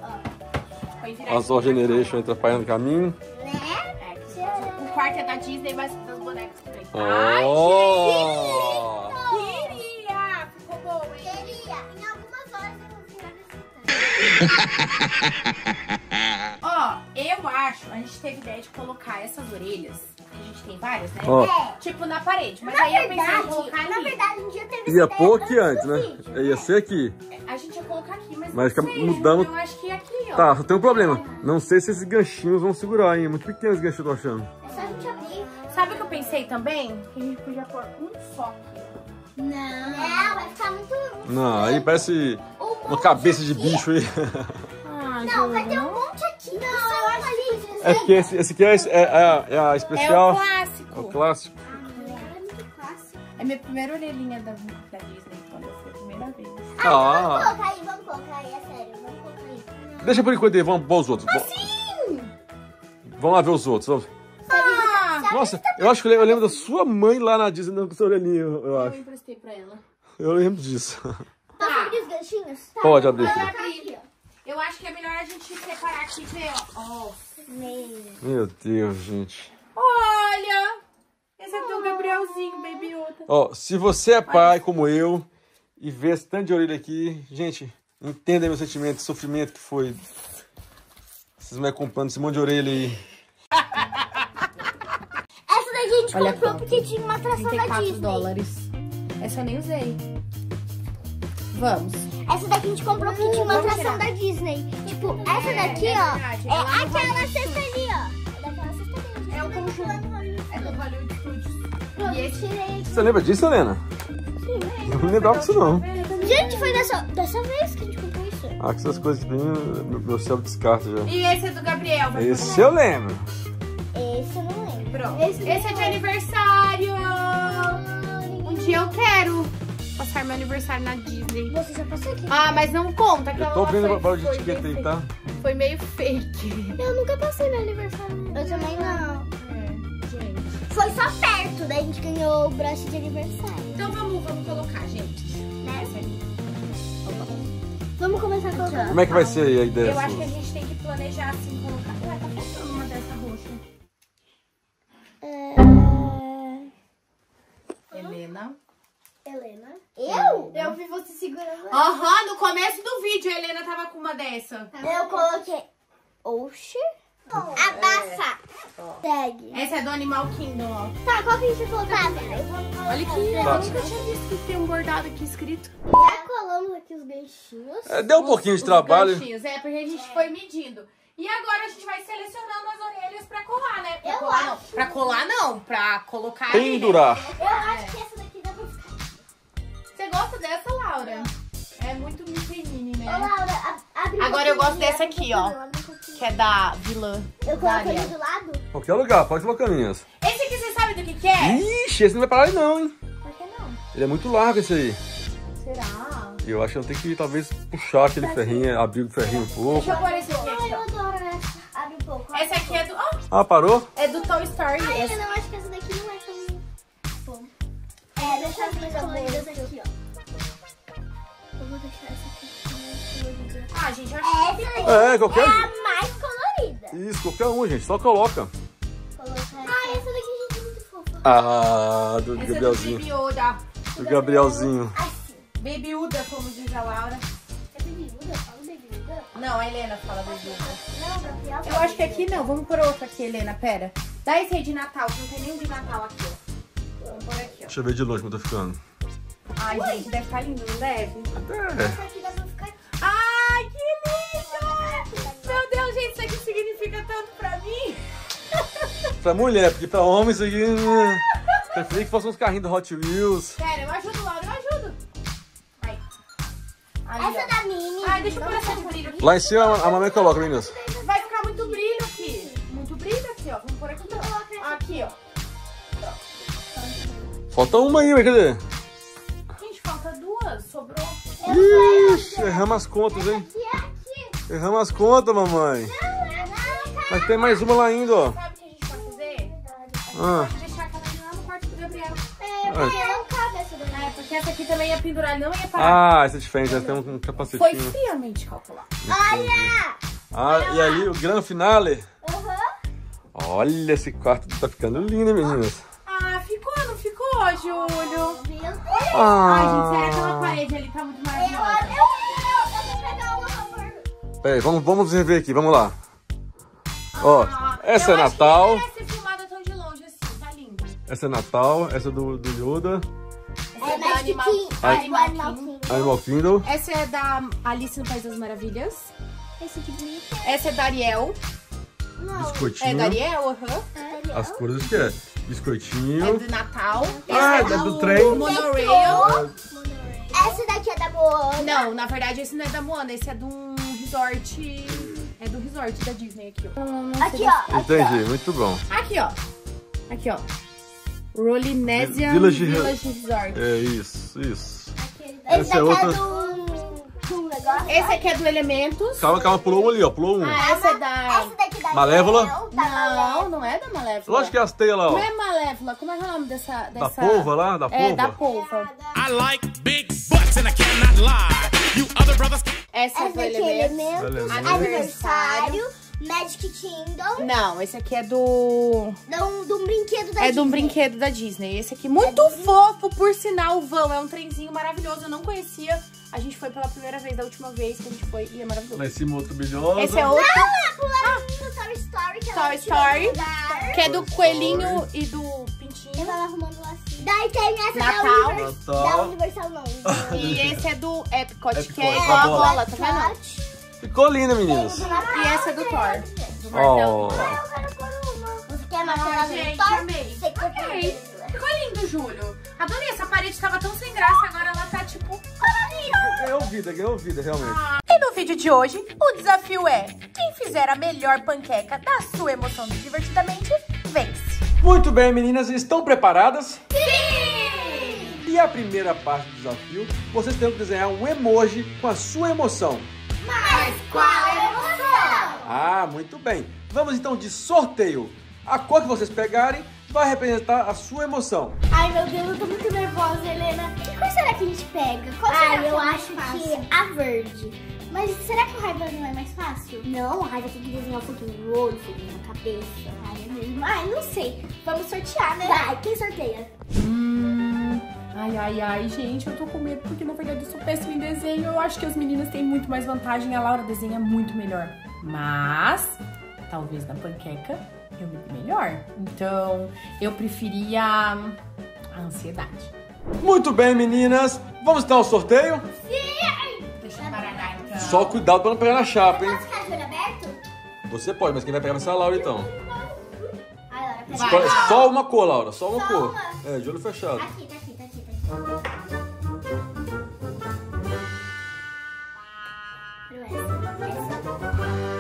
Põe virar Azul aqui. Generation atrapalhando o caminho. Né? É, que o quarto é da Disney, mas das bonecas também. Oh! Queria! Ficou bom, hein? Queria. Em algumas horas eu vou ficar nesse Ó, eu acho, a gente teve ideia de colocar essas orelhas, que a gente tem várias, né? Ó. É. Tipo na parede, mas Na aí eu pensei em verdade, colocar na ali. verdade, um dia teve essa Ia ideia pôr aqui antes antes, do né? vídeo. Ia ser aqui. A gente ia colocar aqui, mas, Mas não fica sei, mudando- eu acho que é aqui, ó. Tá, só tem um problema. Não sei se esses ganchinhos vão segurar, hein? É muito pequeno esse gancho, eu tô achando. É só a gente abrir. Sabe o que eu pensei também? Que a gente podia pôr um só aqui. Não. Não, vai ficar muito... Não, aí parece Um uma monte cabeça de aqui. bicho aí. Ah, Não, vai ter um monte aqui. Não, eu acho que... É porque esse, esse aqui é, é, é, é a É especial. o clássico. É o clássico. É muito fácil. É minha primeira orelhinha da, da Disney, quando eu fui a primeira vez. Ah, Ah. vamos colocar aí, vamos colocar aí, é sério. Vamos colocar aí. Deixa por enquanto aí, vamos para os outros. Sim! Vamos lá ver os outros. Vamos. Ah! Nossa, eu acho que eu lembro, eu lembro da sua mãe lá na Disney dando com essa orelhinha, eu Eu acho. emprestei pra ela. Eu lembro disso. Posso abrir os ganchinhos? Tá. Pode abrir Pode aqui. abrir. Eu acho que é melhor a gente separar aqui e ver, ó. Ó. Meu. Meu Deus, gente. Olha! Esse é do Gabrielzinho, Baby Yoda. Ó, se você é pai como eu e vê esse tanto de orelha aqui, gente, entenda meu sentimento, sofrimento que foi. Vocês me comprando esse monte de orelha aí. Essa daqui a gente Olha comprou quanto. porque tinha uma atração trinta e da quatro Disney. dólares. Essa eu nem usei. Vamos. Essa daqui a gente comprou porque tinha uma Vamos atração tirar. da Disney. Tipo, essa É, daqui, é ó, verdade. é Ela não vai- aquela cesta ali, ó. É daquela cesta ali. É o conjunto. É do Hollywood Studios. E esse... Tirei. Você lembra disso, Helena? Sim. Eu não lembrava disso não. Eu também Gente, foi dessa, dessa vez que a gente comprou isso. Ah, que essas coisas que tem, meu, meu céu descarta já. E esse é do Gabriel. Vai Esse eu lembro. Esse eu não lembro. Pronto. Esse, Esse é de aniversário. Um dia eu quero passar meu aniversário na Disney. Você já passou aqui? Ah, mas não conta. Eu Aquela tô lá vendo foi, o barulho de foi etiqueta bem aí, tá? fake. Foi meio fake. Eu nunca passei meu aniversário. Eu também não. É, gente. Foi só perto, daí a gente ganhou o broche de aniversário. Então vamos, vamos colocar, gente. Né? Vamos começar a colocar. Como é que vai ser aí a ideia Eu acho sua? que a gente tem que planejar assim, colocar. Ué, tá faltando uma dessa roxa. É... Helena. Helena. Eu? Eu vi você segurando. Aham, no começo do vídeo a Helena tava com uma dessa. Eu coloquei. Oxi. Abafa. Segue. Essa é do Animal Kingdom, ó. Tá, qual que a gente vai colocar? Olha aqui, eu nunca tinha visto que tem um bordado aqui escrito. Já colamos aqui os ganchinhos. É, deu um pouquinho de Os trabalho. ganchinhos, é, porque a gente foi medindo. E agora a gente vai selecionando as orelhas pra colar, né? Pra Eu colar acho. não. Pra colar não, pra colocar ali, né? Pendurar. Eu acho que essa daqui dá pra ficar. Você gosta dessa, Laura? É muito pequenininha, Ô, né? Laura, a- abre um Agora eu gosto pouquinho, dessa abre um aqui, ó. pouquinho, abre um pouquinho. Que é da vilã. Eu da coloco Ariel. ele do lado? Qualquer lugar, pode colocar minhas. Esse aqui você sabe do que que é? Ixi, esse não vai parar aí não, hein? Por que não? Ele é muito largo esse aí. Será? E eu acho que eu tenho que talvez puxar aquele ferrinho, abrir o ferrinho um pouco. Deixa eu pôr esse aqui. Ai, aqui, eu ó. adoro essa. Abre um pouco. Essa aqui é do... ó, Ah, parou? é do Toy Story. Ai, Essa. eu não acho que essa daqui não é tão bom. É, deixa as mais coloridas aqui, ó. Eu vou deixar essa aqui mais colorida. Ah, gente, eu acho Essa que daqui ficou. É, qualquer é um. a mais colorida. Isso, qualquer um, gente. Só coloca. Ah, essa daqui, gente, é muito fofa. Ah, do Essa é do Gabrielzinho. Baby Yoda. Do Gabrielzinho. Assim. Baby Yoda, como diz a Laura. É Baby Yoda? Fala Baby Yoda? Não, a Helena fala Baby Yoda. Não, Gabriel. Eu acho que aqui não. Vamos por outra aqui, Helena. Pera. Dá esse aí de Natal, que não tem nenhum de Natal aqui, ó. Vamos por aqui, ó. Deixa eu ver de longe como tá ficando. Ai, gente, deve estar lindo, não deve? É. Essa aqui dá pra ficar aqui. Ai, que lindo! Meu Deus, gente, isso aqui significa tanto pra mim. Pra mulher, porque pra homem isso aqui... hum, Preferi que fossem uns carrinhos do Hot Wheels. Pera, eu ajudo, Laura, eu ajudo. Vai. Ali, Essa ó. da Mini. Ai, deixa eu pôr essa de brilho aqui. Lá em cima a mamãe coloca, meninas. Vai ficar muito brilho aqui. Muito brilho aqui, ó. Vamos pôr aqui, ó. Aqui, ó. Falta uma aí, mas cadê? Gente, falta duas. Sobrou. Ixi, erramos as contas, hein? Aqui, aqui. Erramos as contas, mamãe. Não, é não, Mas tem mais uma lá ainda, ó. Sabe o que a gente pode fazer? Ah, Pode deixar aquela ali lá no quarto do Gabriel. É, porque não cabe essa daqui. É, porque essa aqui também ia pendurar, não ia parar. ah essa é diferente, ela tem um Foi capacetinho. friamente calculado. Olha! Ah, e ali o grande finale. Aham. Olha, esse quarto tá ficando lindo, hein, meninas? Ah, ficou, não ficou, Júlio? Meu Deus. Ai, gente, sério, Ah, aquela parede ali tá muito Eu, maravilhosa. eu, eu, eu vou pegar uma favor. peraí, vamos, vamos rever aqui, vamos lá. Ó, Ah, essa eu é acho que Natal, não merece ser filmada tão de longe assim, tá lindo. essa é Natal, essa é do, do Yoda, Essa É é da Magic Animal, King. Animal Animal King. King. Animal Kingdom. Essa é da Alice no País das Maravilhas. Esse de glitter. Essa é da Ariel. Não. É Biscoitinho. da Ariel, aham. As cores que é? É Biscoitinho. do Natal. Ah, Essa é do trem. Monorail. Essa daqui é da Moana. Não, na verdade esse não é da Moana, esse é de um resort. É do resort da Disney aqui, ó. Aqui, ó. Entendi, muito bom. Aqui, ó. Aqui, ó. Rolinesian Village- Village, Resort. É isso, isso. Esse Essa é daqui outra. é do... do negócio. Esse aqui é do Elementos. Calma, calma, pulou um ali, ó, pulou um. Ah, essa é da... Essa daqui da Malévola? Ariel, da Não, Malévola. não é da Malévola. Lógico que é as teias lá, Não ó. é Malévola. Como é que é o nome dessa... Da dessa... polva lá, da É, da polva. polva. I like big butts and I cannot lie. You other brothers. Essa é Essa do daqui é Elementos. Elementos. Elementos. Aniversário. Magic Kingdom. Não, esse aqui é do... De um, de um brinquedo da É de um Disney. brinquedo da Disney. Esse aqui, muito fofo, por sinal, o vão. É um trenzinho maravilhoso. Eu não conhecia. A gente foi pela primeira vez, da última vez que a gente foi. E é maravilhoso. Lá em cima outro bilhoso. Esse é outro, Ah, pularam no Toy Story. Que ela Toy tirou Story. do lugar. que é do Toy coelhinho Story. e do pintinho. Eu tava arrumando lacinho. Daí tem essa Natal. da Universal. Natal. Da Universal não. E esse é do Epcot, Epcot, que é a igual a bola. bola, tá vendo? Ficou linda, meninas. E essa é do Thor. Do Ó. martelo. Eu quero por uma. Você quer matar Ai, a gente, Thor? amei. Você quer Amei. Ficou lindo, Júlio. Adorei. Essa parede tava tão sem graça, agora ela tá tipo colorida. vida, ganhou vida, realmente. E no vídeo de hoje, o desafio é: quem fizer a melhor panqueca da sua emoção do Divertidamente, vence. Muito bem, meninas, estão preparadas? Sim! E a primeira parte do desafio, vocês têm que desenhar um emoji com a sua emoção. Mas qual emoção? Ah, muito bem. Vamos então de sorteio. A cor que vocês pegarem vai representar a sua emoção. Ai, meu Deus, eu tô muito nervosa, Helena. Que cor será que a gente pega? Qual será Ah, que eu é mais acho fácil? que a verde. Mas será que o raiva não é mais fácil? Não, a raiva tem que desenhar um foguinho no olho, um foguinho na cabeça. Ai, é mesmo. Ai, não sei. Vamos sortear, né? Vai, quem sorteia? Hum, ai, ai, ai, gente, eu tô com medo porque na verdade eu sou péssima em desenho. Eu acho que as meninas têm muito mais vantagem. A Laura desenha muito melhor. Mas, talvez na panqueca eu me dê melhor. Então, eu preferia a ansiedade. Muito bem, meninas. Vamos então ao sorteio? Deixa eu baralhar então. Só cuidado para não pegar na chapa, hein? Posso ficar de olho aberto? Você pode, mas quem vai pegar vai ser a Laura, então. Ai, Laura, pera. Vai. Escolhe só uma cor, Laura. Só uma Só cor. uma? É, de olho fechado. Aqui, tá aqui, tá aqui, tá aqui. Quero essa. Essa.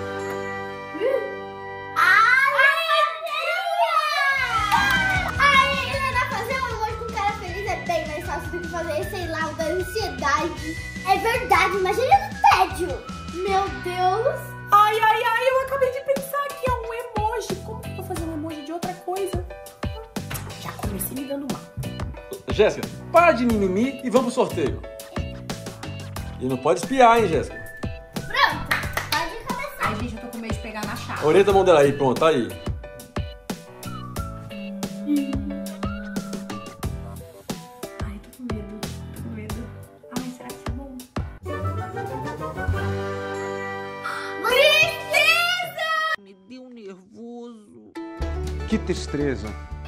Ai, Helena, fazer um emoji com cara feliz é bem mais fácil do que fazer, sei lá, o da ansiedade. É verdade, imagina no tédio. Meu Deus. Ai, ai, ai, eu acabei de pensar que é um emoji. Como que eu vou fazer um emoji de outra coisa? Já comecei me dando mal. Jéssica, para de mimimi e vamos pro sorteio. E não pode espiar, hein, Jéssica? Pronto, pode começar. Ai, gente, eu tô com medo de pegar na chave. Orienta a mão dela aí, pronto, tá aí. Ai, tô com medo, tô com medo. Ai, será que é bom? Tristeza! Me deu nervoso. Que tristeza.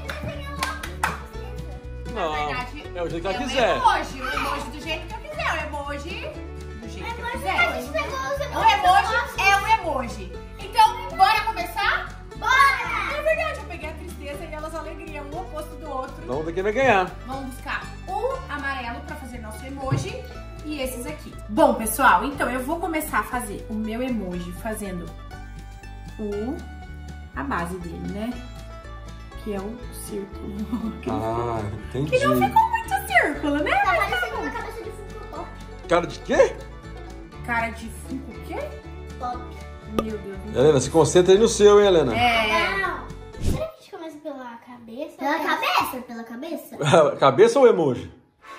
Não, é o jeito que ela quiser. emoji, o emoji do jeito que eu quiser, o emoji do jeito que eu A quiser. gente pegou os O emojis. emoji é o emoji. Então, bora começar? Bora! É verdade, eu peguei a tristeza e elas a alegria, um oposto do outro. Vamos ver quem vai ganhar. Vamos buscar o amarelo pra fazer nosso emoji e esses aqui. Bom, pessoal, então eu vou começar a fazer o meu emoji fazendo o a base dele, né? Que é o círculo. Ah, entendi. Que não ficou muito círculo, né? Tá Mas tá parecendo bom. uma cabeça de Funko Pop. Cara de quê? Cara de Funko o quê? Pop. Meu Deus. Helena, se concentra aí no seu, hein, Helena? É. Não. Será que a gente começa pela cabeça? Pela cabeça, pela cabeça. Cabeça ou emoji?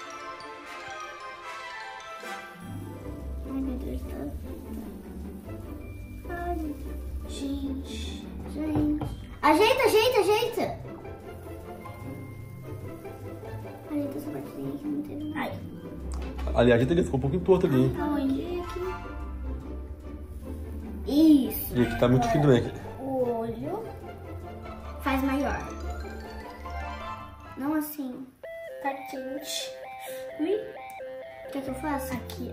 Ai, meu Deus, tá. Ai, gente, gente. Ajeita, ajeita, ajeita. Ajeita essa partezinha aqui no inteiro. Ai, Aliás, ele ficou um pouquinho torto ali, hein? aonde? Aqui. Isso. E aqui tá muito fino também. O olho faz maior. Não assim. Tá quente. Ui. O que que eu faço? Aqui.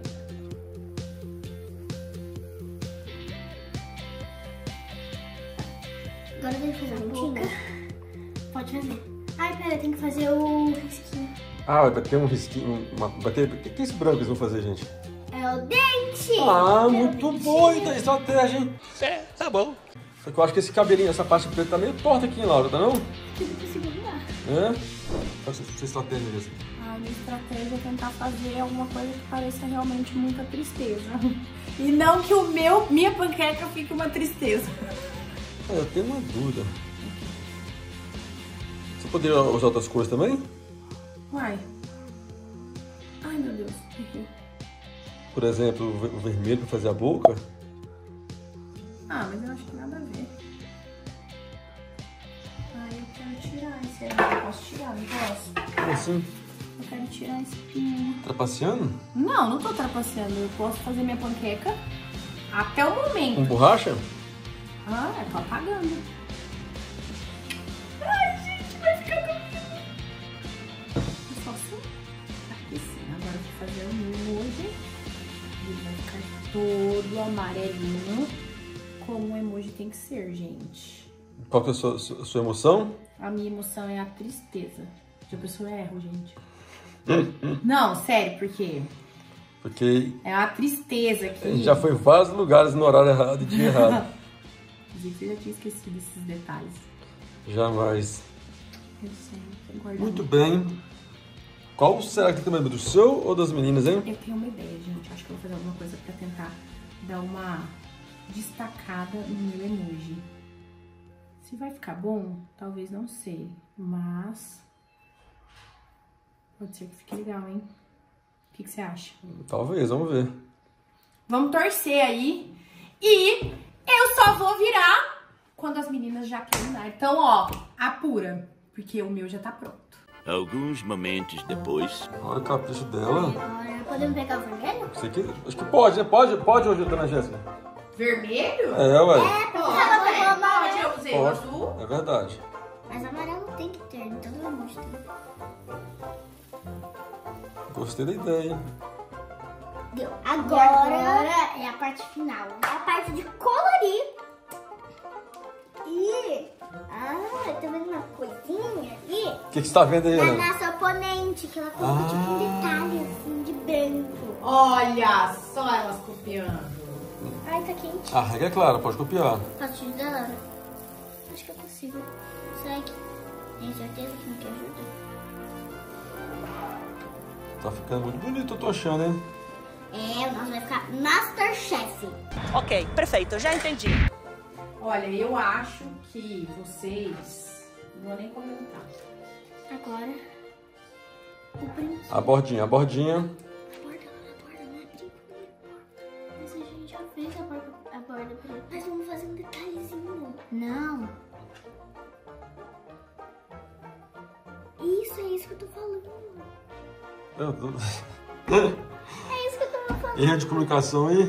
Agora eu tenho que fazer a boca. Pode fazer. Ai, pera, tem que fazer o risquinho. Ah, vai ter um risquinho. Uma, vai ter, o que é esse branco que eles vão fazer, gente? É o dente. Ah, muito boa a estratégia, hein? É, tá bom. Só que eu acho que esse cabelinho, essa parte preta tá meio torta aqui, hein, Laura, tá não? Eu não consigo virar. É? Qual é a sua estratégia mesmo? A minha estratégia é tentar fazer alguma coisa que pareça realmente muita tristeza. E não que o meu, minha panqueca fique uma tristeza. Ah, eu tenho uma dúvida. Você poderia usar outras cores também? Uai. Ai, meu Deus. Errei. Por exemplo, o ver- o vermelho pra fazer a boca? Ah, mas eu acho que nada a ver. Ai, eu quero tirar esse aí. Eu posso tirar, não posso? Como assim? Eu quero tirar esse pinho. Trapaceando? Não, não tô trapaceando. Eu posso fazer minha panqueca até o momento. Com borracha? Ah, eu tô apagando. Ai, gente, vai ficar tão... É só assim. Aqui sim. Agora eu vou fazer o meu emoji. Ele vai ficar todo amarelinho, como o emoji tem que ser, gente. Qual que é a sua, sua, sua emoção? A minha emoção é a tristeza. Já pensou, eu erro, gente. Não, sério, porque Porque é uma tristeza aqui. A gente já foi em vários lugares no horário errado e dia errado. Inclusive, eu já tinha esquecido esses detalhes. Jamais. Eu sei, eu guardei. Muito bem. Qual será que tem mais? Do seu ou das meninas, hein? Eu tenho uma ideia, gente. Acho que eu vou fazer alguma coisa pra tentar dar uma destacada no meu emoji. Se vai ficar bom, talvez não sei. Mas pode ser que fique legal, hein? O que, que você acha? Talvez, vamos ver. Vamos torcer aí. E eu só vou virar quando as meninas já terminarem. Então, ó, apura. Porque o meu já tá pronto. Alguns momentos depois. Olha o capricho dela. Agora, podemos pegar o vermelho? Isso aqui, acho que pode, né? Pode, pode hoje, dona Jéssica? Vermelho? É, ué. É, porque Pode, ela pegou pode, amarelo. eu usei o azul. É verdade. Mas amarelo tem que ter, então não mostrar. Gostei da ideia, hein? Deu. Agora, agora é a parte final. É a parte de colorir. E... Ah, eu tô vendo uma coisinha ali. O que, que você tá vendo aí, Na Ana? nossa oponente, que ela colocou tipo um detalhe assim de branco. Olha só elas copiando. Ai, tá quente. A regra é clara, pode copiar. Posso te ajudar, Laura? Acho que é possível. Será que tem certeza que não quer ajuda? Tá ficando muito bonito, eu tô achando, hein? É, o nosso vai ficar Masterchef. Ok, perfeito, já entendi. Olha, eu acho que vocês... Não vou nem comentar. Agora, o brinquedo. A bordinha, a bordinha. A borda, a borda não é brinco, não é borda. Mas a gente já fez a borda, a borda por aí. Mas vamos fazer um detalhezinho. Não. Isso, é isso que eu tô falando. Eu tô... É isso que eu tava falando. Erro de comunicação aí.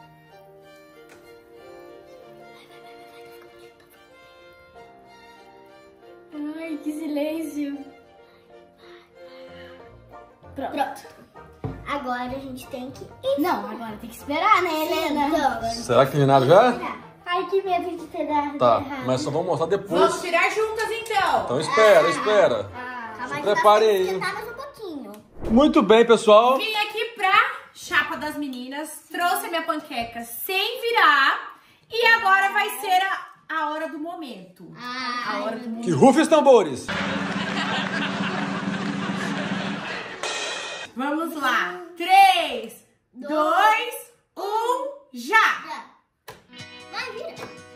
Ai, que silêncio. Pronto. Pronto. Agora a gente tem que... Não, agora tem que esperar, né, Helena? Então, Será que terminaram já? ai, que medo de ter dado Tá, errado. mas só vamos mostrar depois. Vamos tirar juntas, então. Então espera, espera. Ah, calma aí, prepare nós aí. temos que esquentar mais um pouquinho. Muito bem, pessoal. Vim aqui pra chapa das meninas, trouxe a minha panqueca sem virar e agora vai ser a, a hora do momento. Ah, A hora do momento. Que rufem os tambores. Vamos lá. três, dois, um, já! vai, vira.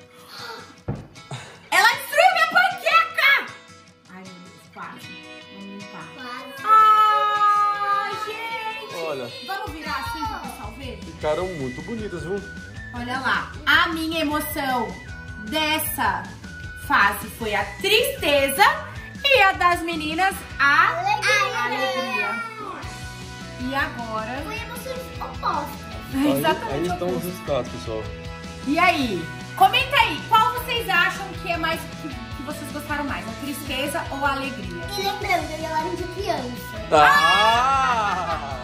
Ela destruiu minha panqueca! Ai, meu Deus, quase. Vamos limpar. Quase. Ai, gente! Olha. Vamos virar assim pra pessoal ver? Ficaram muito bonitas, viu? Olha lá, a minha emoção dessa fase foi a tristeza e a das meninas a alegria. alegria. E agora... Foi emoções opostas. Aí, Exatamente. aí estão os oposto. resultados, pessoal. E aí? Comenta aí, qual vocês acham que é mais que, que vocês gostaram mais? A tristeza ou a alegria? E lembrando, eu ia lá de criança. Ah!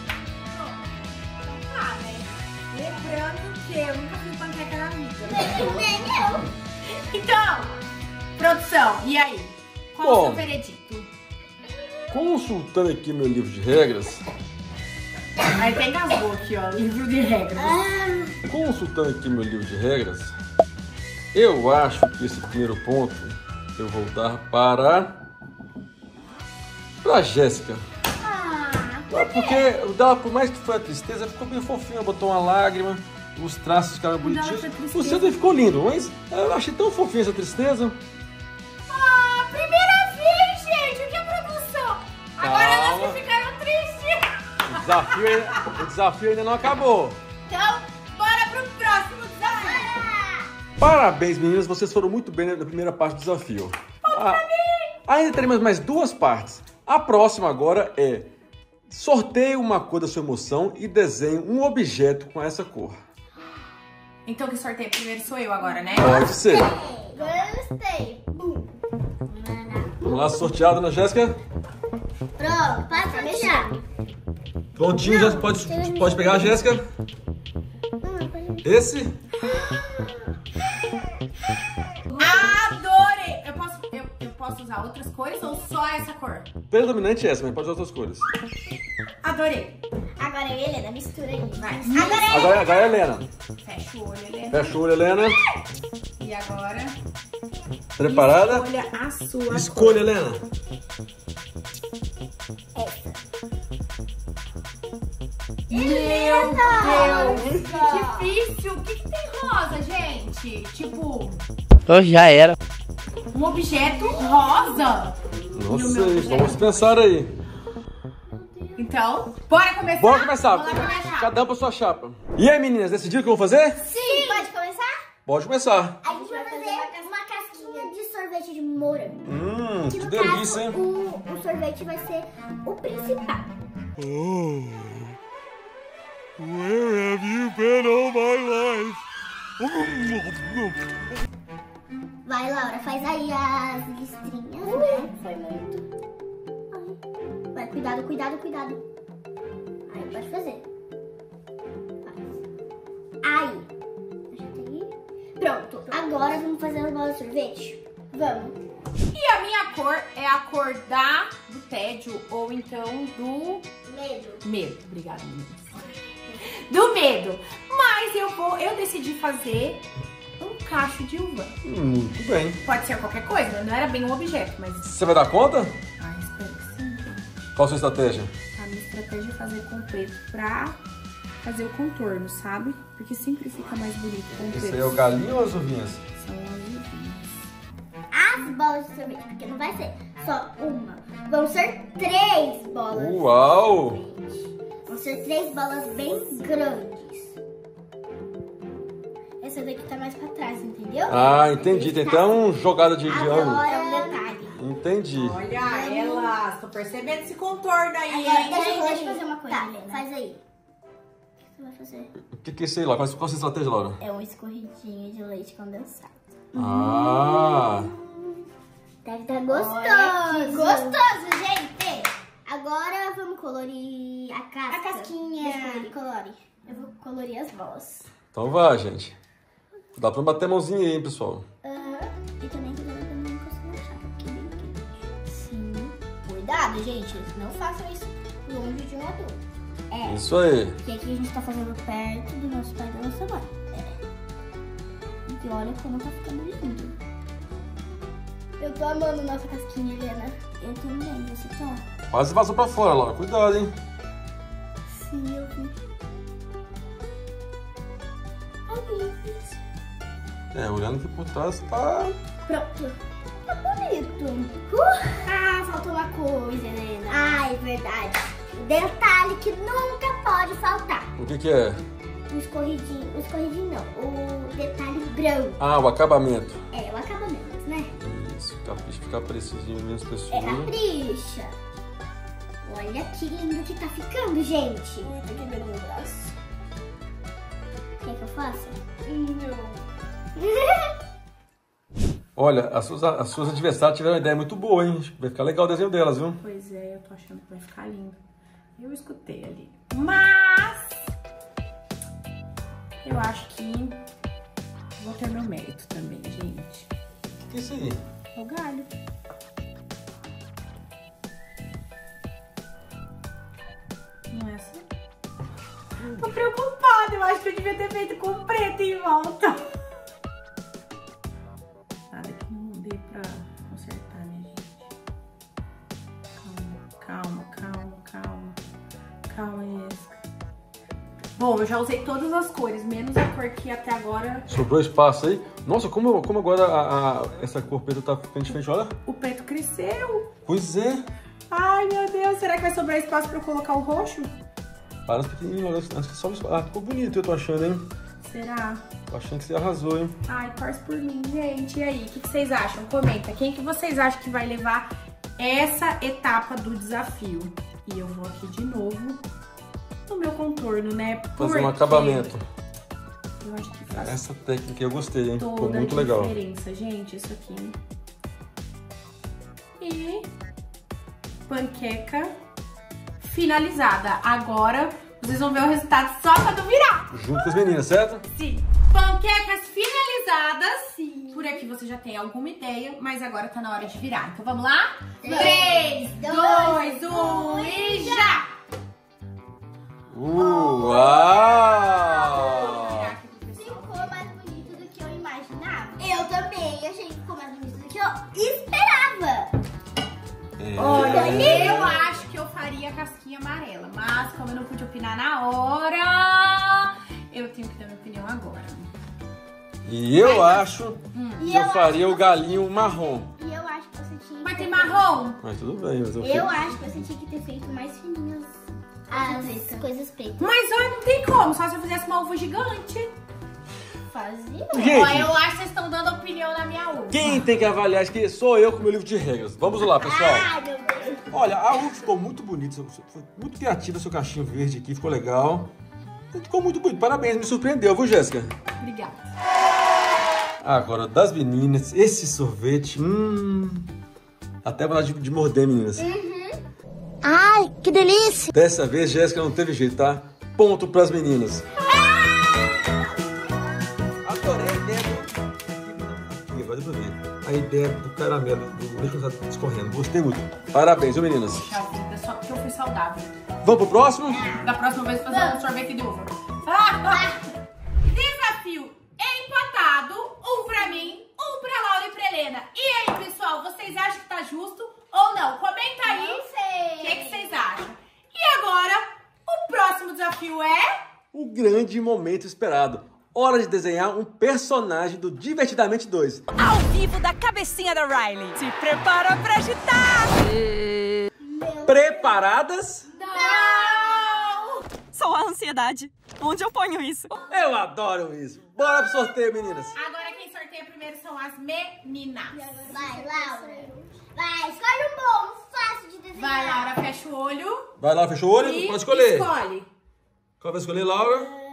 Ah, né? Lembrando que eu nunca fiz panqueca na vida. Nem eu. Então, produção, e aí? Qual Bom. o seu veredito? Consultando aqui meu livro de regras, Aí até engasgou aqui, ó, livro de regras. consultando aqui meu livro de regras, eu acho que esse primeiro ponto eu vou dar para para Jéssica. Ah, Porque dá, por mais que foi a tristeza, ficou bem fofinho, botou uma lágrima, os traços ficaram bonitinhos. foi O tristeza. seu daí ficou lindo, mas eu achei tão fofinha essa tristeza. Ah, primeira vez, gente, o que é produção? Agora Calma. elas que ficaram tristes. O desafio, ainda- o desafio ainda não acabou. Então, bora pro próximo desafio. Parabéns, meninas, vocês foram muito bem na primeira parte do desafio. Ah, ainda teremos mais duas partes. A próxima agora é sorteie uma cor da sua emoção e desenhe um objeto com essa cor. Então, que sorteio primeiro sou eu agora, né? Pode ser. agora eu gostei. Bum. Vamos lá, sorteado, Ana Jéssica? Pronto, pode fechar. Prontinho, já pode, pode pegar a Jéssica? Esse? Adorei! Eu posso, eu, eu posso usar outras cores ou só essa cor? Predominante é essa, mas pode usar outras cores. Adorei! Agora Agora eu e a Helena, mistura aí. Vai. Agora é... Agora, agora é a Helena. Fecha o olho, Helena. Fecha o olho, Helena. E agora... Preparada? Escolha a sua Escolha, Helena. Meu Deus, que difícil. O que, que tem rosa, gente? Tipo, Oh, já era. um objeto rosa. Não E o meu sei, objeto? vamos pensar aí. Então, bora começar? Bora começar. Vamos lá pra minha chapa. Cada um pra sua chapa. E aí, meninas, decidiram o que eu vou fazer? Sim, pode começar? Pode começar. A gente vai fazer uma casquinha de sorvete de morango. Hum, que no delícia, hein? caso, o, o sorvete vai ser o principal. Where have you been all my life? Vai, Laura, faz aí as listrinhas, né? Foi muito. Ai. Vai, cuidado, cuidado, cuidado. Aí, pode fazer. Faz. Aí. Ajeita aí. Pronto. Agora vamos fazer as bolas de sorvete? Vamos. E a minha cor é a cor da, do tédio ou então do Medo. medo. Obrigada, meninas. Do medo. Mas eu vou, eu decidi fazer um cacho de uva. Hum, muito bem. Pode ser qualquer coisa, não era bem um objeto, mas... Você vai dar conta? Ah, espero que sim, gente. Qual a sua estratégia? A minha estratégia é fazer com preto pra fazer o contorno, sabe? Porque sempre fica mais bonito com preto. Esse aí é o galinho ou as uvinhas? São as uvinhas. As bolas de sorvete, porque não vai ser só uma. Vão ser três bolas. Uau! De sorvete. Vão ser três bolas bem grandes. Essa daqui tá mais pra trás, entendeu? Ah, entendi. Tem até uma jogada de, de ângulo. Agora é um detalhe. Entendi. Olha elas, tô percebendo esse contorno aí, Agora, hein? deixa, eu- deixa eu fazer uma coisa, Tá, Helena. Faz aí. O que você vai fazer? O que, que é isso aí, Laura? Qual, qual a sua estratégia, Laura? É um escorridinho de leite condensado. Ah! Deve estar gostoso. Olha que gostoso, gente. Agora vamos colorir a casca. A casquinha. Deixa eu colorir. Eu vou colorir as bolas. Então vai, gente. Dá pra bater a mãozinha aí, hein, pessoal? Aham. E também cuidado pra não encostar na chapa, porque é bem quente. Sim. Cuidado, gente. Não façam isso longe de um adulto. É. Isso aí. Porque aqui a gente tá fazendo perto do nosso pai e da nossa mãe. É. E olha como tá ficando lindo. Eu tô amando nossa casquinha, Helena. Eu também, você tá? Quase vazou pra fora, Laura. Cuidado, hein? Sim, eu vi. Amigos. É, olhando aqui por trás, tá... Pronto. Tá bonito. Uh! Ah, faltou uma coisa, Helena. Ah, é verdade. Detalhe que nunca pode faltar. O que que é? O escorridinho. O escorridinho não. O detalhe branco. Ah, o acabamento. É, o acabamento, né? Isso, capricha, ficar precisinho, menos É pessoal. capricha. Olha que lindo que tá ficando, gente. Muito que bem no braço. Quer que eu faça? Não. Olha, as suas, as suas adversárias tiveram uma ideia muito boa, hein? Vai ficar legal o desenho delas, viu? Pois é, eu tô achando que vai ficar lindo. Eu escutei ali. Mas... eu acho que vou ter meu mérito também, gente. O que é isso aí? É o galho. Não é assim? Tô preocupada, eu acho que eu devia ter feito com preto em volta. Nada que não dê pra consertar, né, gente? Calma, calma, calma, calma. Calma, Jéssica. Bom, eu já usei todas as cores, menos a cor que até agora... Sobrou espaço aí. Nossa, como, como agora a, a- essa cor preta tá ficando diferente, olha. o preto cresceu. Pois é. Ai, meu Deus, será que vai sobrar espaço pra eu colocar o roxo? Parece pequenininho, olha. Acho que só... Ah, ficou bonito, eu tô achando, hein? Será? Tô achando que você arrasou, hein? Ai, torce por mim, gente. E aí, o que, que vocês acham? Comenta. Quem que vocês acham que vai levar essa etapa do desafio? E eu vou aqui de novo no meu contorno, né? Fazer um Porque acabamento. eu acho que faz Essa técnica eu gostei, hein? Ficou toda muito a legal. diferença, gente, isso aqui. E panqueca finalizada. Agora vocês vão ver o resultado só quando virar. Junto com as meninas, certo? Sim. Panquecas finalizadas. Sim. Por aqui você já tem alguma ideia, mas agora tá na hora de virar. Então vamos lá? três, dois, um e já! como eu não pude opinar na hora, eu tenho que dar minha opinião agora. E eu acho hum. que eu eu faria acho o galinho marrom. E eu acho que você tinha que Mas tem marrom? Mas tudo bem. Mas eu Eu acho que você tinha que ter feito mais fininhas as As coisas pretas. Mas olha, não tem como, só se eu fizesse uma uva gigante. Fazia. Gente, Ó, eu acho que vocês estão dando opinião na minha uva. quem tem que avaliar isso aqui sou eu com o meu livro de regras. Vamos lá, pessoal. Ai, meu Deus. Olha, a uva ficou muito bonita, foi muito criativa seu cachinho verde aqui, ficou legal. Ficou muito bonito, parabéns, me surpreendeu, viu, Jéssica? Obrigada. Agora, das meninas, esse sorvete, hum... até vontade de, de morder, meninas. Ai, que delícia! Dessa vez, Jéssica não teve jeito, tá? Ponto pras meninas. Adorei a ideia do... Aqui, vai dar pra ver. A ideia do caramelo, do leite condensado escorrendo. Gostei muito. Parabéns, viu, meninas? Puxa vida, só porque eu fui saudável. Vamos pro próximo? Da próxima vez fazer um sorvete de uva. Ah, desafio empatado. Um pra mim, um pra Laura e pra Helena. E aí, pessoal, vocês acham que tá justo ou não? Comenta aí. Não sei. O que, que vocês acham? E agora, o próximo desafio é... O grande momento esperado. Hora de desenhar um personagem do Divertidamente dois. Ao vivo da cabecinha da Riley. Se prepara pra agitar. Preparadas? Não! Só a ansiedade. Onde eu ponho isso? Eu adoro isso. Bora pro sorteio, meninas. Agora quem sorteia primeiro são as meninas. Vai, Laura. Vai, escolhe um bom, fácil de desenhar. Vai, Laura, fecha o olho. Vai lá, fechou o olho? E Pode escolher. escolhe. Qual vai escolher, Laura?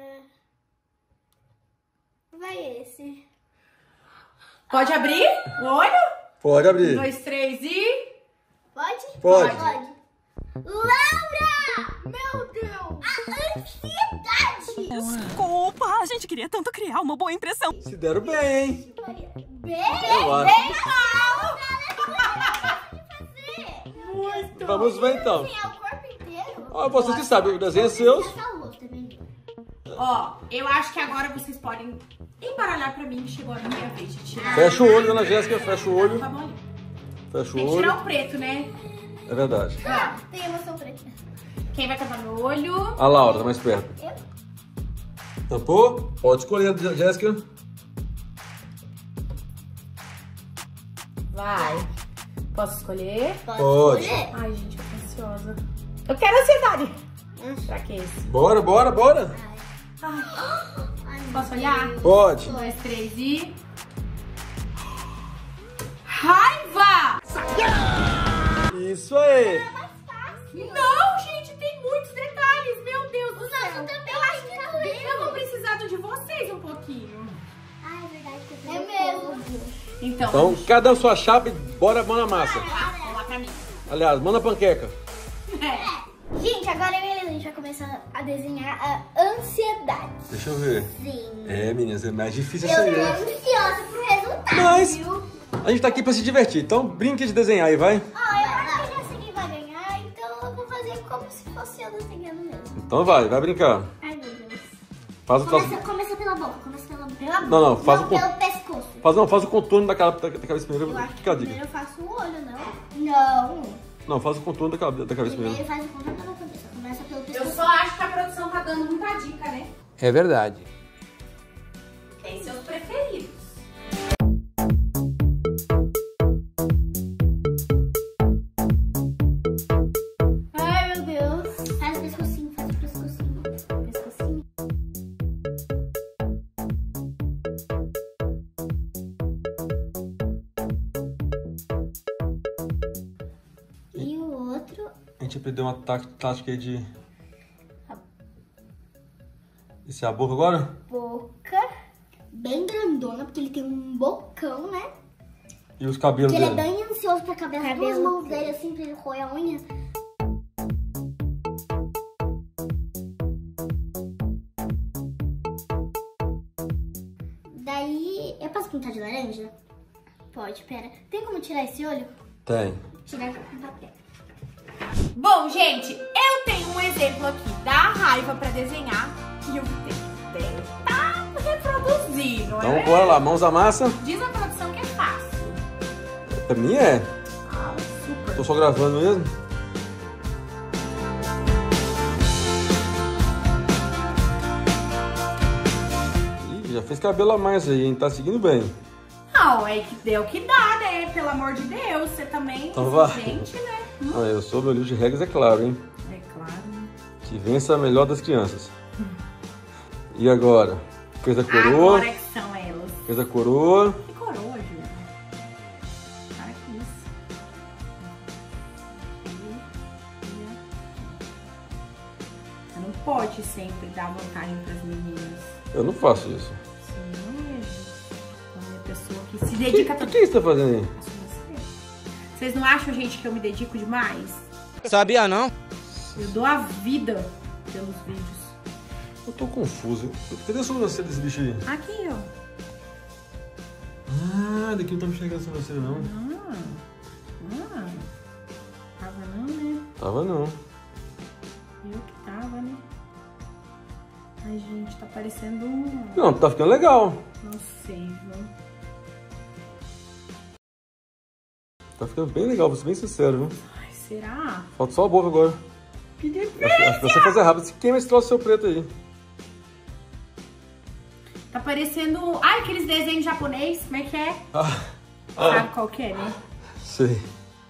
Vai esse. Pode abrir o olho? Pode abrir. Um, dois, três e... Pode? Pode. Pode. Laura! Meu Deus! A ansiedade! Desculpa, a gente queria tanto criar uma boa impressão. Se deram bem, hein? Bem, Eu acho. bem mal! Muito. Vamos ver, então. Desenhar o corpo inteiro. Ó, vocês que sabem, o desenho é seus. Ó, eu acho que agora vocês podem embaralhar pra mim que chegou a minha vez de tirar. Fecha o olho, dona Jéssica, fecha o olho. Tá bom. Fecha Tem o que tirar olho. o preto, né? É verdade. Ah, Tem emoção preta. quem vai tapar meu olho? A Laura, tá mais perto. Eu? Tampou? Pode escolher, Jéssica. Vai. Posso escolher? Pode. Ai, gente, eu tô ansiosa. Eu quero ansiedade. Será que é esse? Bora, bora, bora. Ai. Posso olhar? Pode. Um, dois, três e... Raiva! Isso aí. Não, gente, tem muitos detalhes. Meu Deus do céu. também Eu acho que tem tá bem. Eu vou precisar de vocês um pouquinho. Ah, é verdade. Que eu é mesmo. Então, Então, cada um sua chapa e bora mão na massa. vamos lá pra mim. Aliás, mão na panqueca. É. Gente, agora eu e a Helena, a gente vai começar a desenhar a ansiedade. Deixa eu ver. Sim. É, meninas, é mais difícil Eu essa tô aí. ansiosa pro resultado, Mas viu? a gente tá aqui pra se divertir, então brinque de desenhar aí, vai. Ó, eu acho que já sei quem vai ganhar, então eu vou fazer como se fosse eu desenhando mesmo. Então vai, vai brincar. Ai, meu Deus. Faz o Começa, faz, começa pela boca, começa pela, pela boca. Não, não, faz o con- pelo pescoço. faz, não, faz o contorno da, cara, da, da cabeça primeiro. Eu acho que Fica a dica. primeiro eu faço o olho, não? Não. Não, faz o contorno da, cabe- da cabeça Primeiro primeiro. faz o contorno da cabeça, começa pelo Eu pescoço. só acho que a produção tá dando muita dica, né? É verdade. Tem seus preferidos. Ai, meu Deus. Faz o pescocinho, faz o pescocinho. Pescocinho. E o outro... A gente aprendeu uma tá- tática aí de... Esse é a boca agora? Boca bem grandona, porque ele tem um bocão, né? E os cabelos Porque ele é dele? bem ansioso pra caber as duas mãos dele assim, pra ele roer a unha. Daí, eu posso pintar de laranja? Pode, pera. Tem como tirar esse olho? Tem. Tirar com papel. Bom, gente, eu tenho um exemplo aqui da raiva pra desenhar e eu vou ter que tentar reproduzir, não é? Então bora lá, mãos à massa. Diz a produção que é fácil. Pra mim é. Ah, super. Tô só gravando mesmo. fez cabelo a mais aí, hein? Tá seguindo bem. Não, é que deu que dá, né? Pelo amor de Deus, você também Então vai. gente, né? Hum. Ah, eu sou meu livro de regras, é claro, hein? É claro, né? Que vença a melhor das crianças. E agora? Fez a coroa. Agora que são elas. Fez a coroa. Que coroa, Júlia? Para que isso. Você não pode sempre dar vantagem pras meninas. Eu não faço isso. Sim, é uma pessoa que se dedica O que, tanto. que, que você tá fazendo aí? Vocês não acham, gente, que eu me dedico demais? Sabia não? Eu dou a vida pelos vídeos. Eu tô confuso. Cadê a sobrancelha desse bicho aí? Aqui, ó. Ah, daqui não tá me enxergando a sobrancelha, não. Ah, ah. Tava não, né? Tava não. Eu que tava, né? Ai, gente, tá parecendo um... Não, tá ficando legal. Não sei, viu? Tá ficando bem legal, vou ser bem sincero, viu? Ai, será? Falta só a boca agora. Que Acho, acho que você fazer rápido. Se queima esse troço seu preto aí. Tá parecendo... Ai, aqueles desenhos japonês. Como é que é? Ah, Sabe ah, qual que é, né? sei.